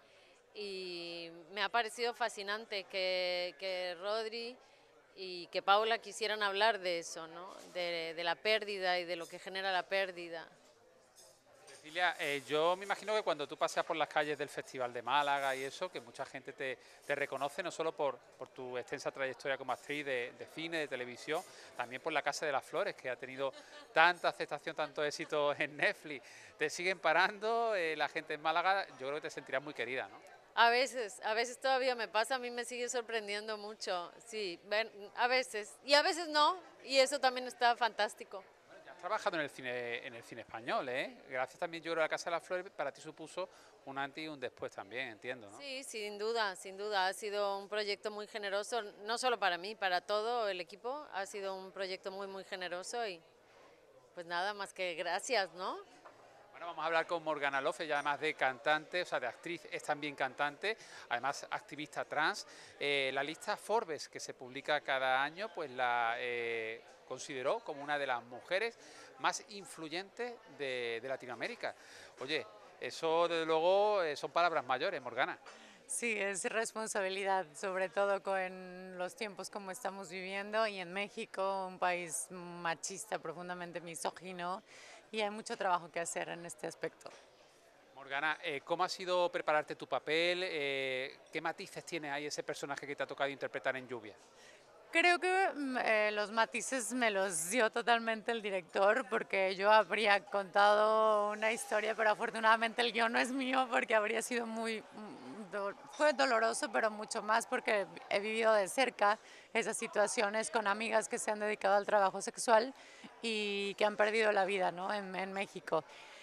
y me ha parecido fascinante que, que Rodri y que Paula quisieran hablar de eso, ¿no? de, de la pérdida y de lo que genera la pérdida. Cecilia, eh, yo me imagino que cuando tú paseas por las calles del Festival de Málaga y eso, que mucha gente te, te reconoce no solo por, por tu extensa trayectoria como actriz de, de cine, de televisión, también por La Casa de las Flores, que ha tenido tanta aceptación, tanto éxito en Netflix. Te siguen parando, eh, la gente en Málaga, yo creo que te sentirás muy querida, ¿no? A veces, a veces todavía me pasa, a mí me sigue sorprendiendo mucho, sí, ven, a veces, y a veces no, y eso también está fantástico. Has trabajado en el cine en el cine español, ¿eh? Gracias también, yo creo, a La Casa de las Flores, para ti supuso un antes y un después también, entiendo, ¿no? Sí, sin duda, sin duda, ha sido un proyecto muy generoso, no solo para mí, para todo el equipo, ha sido un proyecto muy, muy generoso y pues nada más que gracias, ¿no? Bueno, vamos a hablar con Morgana Lofe, ya además de cantante, o sea, de actriz, es también cantante, además activista trans. Eh, la lista Forbes, que se publica cada año, pues la eh, consideró como una de las mujeres más influyentes de, de Latinoamérica. Oye, eso desde luego eh, son palabras mayores, Morgana. Sí, es responsabilidad, sobre todo con los tiempos como estamos viviendo y en México, un país machista, profundamente misógino, y hay mucho trabajo que hacer en este aspecto. Morgana, eh, ¿cómo ha sido prepararte tu papel? Eh, ¿Qué matices tiene ahí ese personaje que te ha tocado interpretar en Lluvia? Creo que eh, los matices me los dio totalmente el director, porque yo habría contado una historia, pero afortunadamente el guión no es mío, porque habría sido muy... Do, fue doloroso, pero mucho más porque he vivido de cerca esas situaciones con amigas que se han dedicado al trabajo sexual y que han perdido la vida, ¿no? en, en México.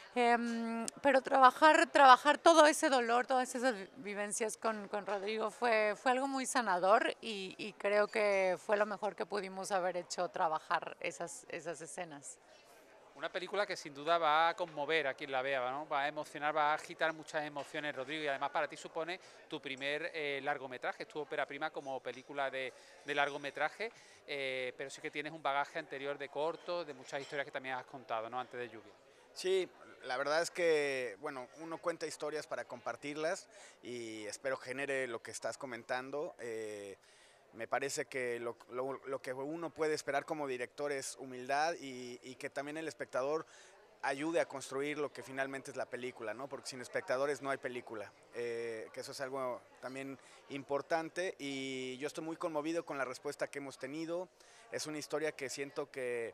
Eh, pero trabajar, trabajar todo ese dolor, todas esas vivencias con, con Rodrigo fue, fue algo muy sanador y, y creo que fue lo mejor que pudimos haber hecho, trabajar esas, esas escenas. Una película que sin duda va a conmover a quien la vea, ¿no? Va a emocionar, va a agitar muchas emociones, Rodrigo, y además para ti supone tu primer eh, largometraje, tu ópera prima como película de, de largometraje, eh, pero sí que tienes un bagaje anterior de cortos, de muchas historias que también has contado, ¿no? Antes de Lluvia. Sí, la verdad es que, bueno, uno cuenta historias para compartirlas y espero genere lo que estás comentando. Eh, me parece que lo, lo, lo que uno puede esperar como director es humildad y, y que también el espectador ayude a construir lo que finalmente es la película, ¿no? Porque sin espectadores no hay película, eh, que eso es algo también importante y yo estoy muy conmovido con la respuesta que hemos tenido. Es una historia que siento que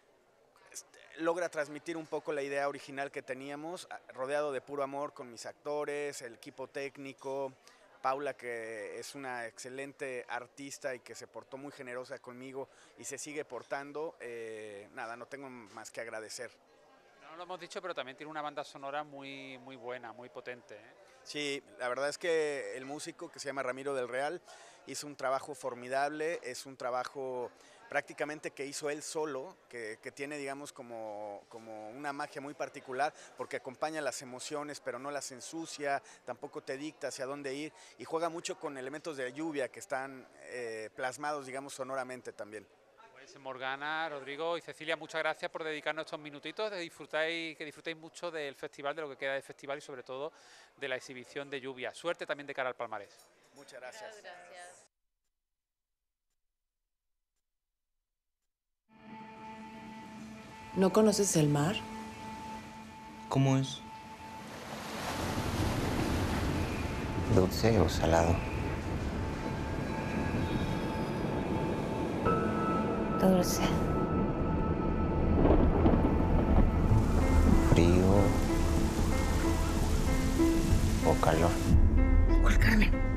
logra transmitir un poco la idea original que teníamos, rodeado de puro amor con mis actores, el equipo técnico, Paula, que es una excelente artista y que se portó muy generosa conmigo y se sigue portando. Eh, nada, no tengo más que agradecer. No lo hemos dicho, pero también tiene una banda sonora muy, muy buena, muy potente, ¿eh? Sí, la verdad es que el músico, que se llama Ramiro del Real, hizo un trabajo formidable, es un trabajo prácticamente que hizo él solo, que, que tiene, digamos, como, como una magia muy particular, porque acompaña las emociones, pero no las ensucia, tampoco te dicta hacia dónde ir, y juega mucho con elementos de lluvia que están eh, plasmados, digamos, sonoramente también. Pues Morgana, Rodrigo y Cecilia, muchas gracias por dedicarnos estos minutitos, de disfrutáis, que disfrutéis mucho del festival, de lo que queda del festival y sobre todo de la exhibición de Lluvia. Suerte también de cara al palmarés. Muchas gracias. Muchas gracias. ¿No conoces el mar? ¿Cómo es? ¿Dulce o salado? Dulce. ¿Frío o calor? ¿Cuál, Carmen?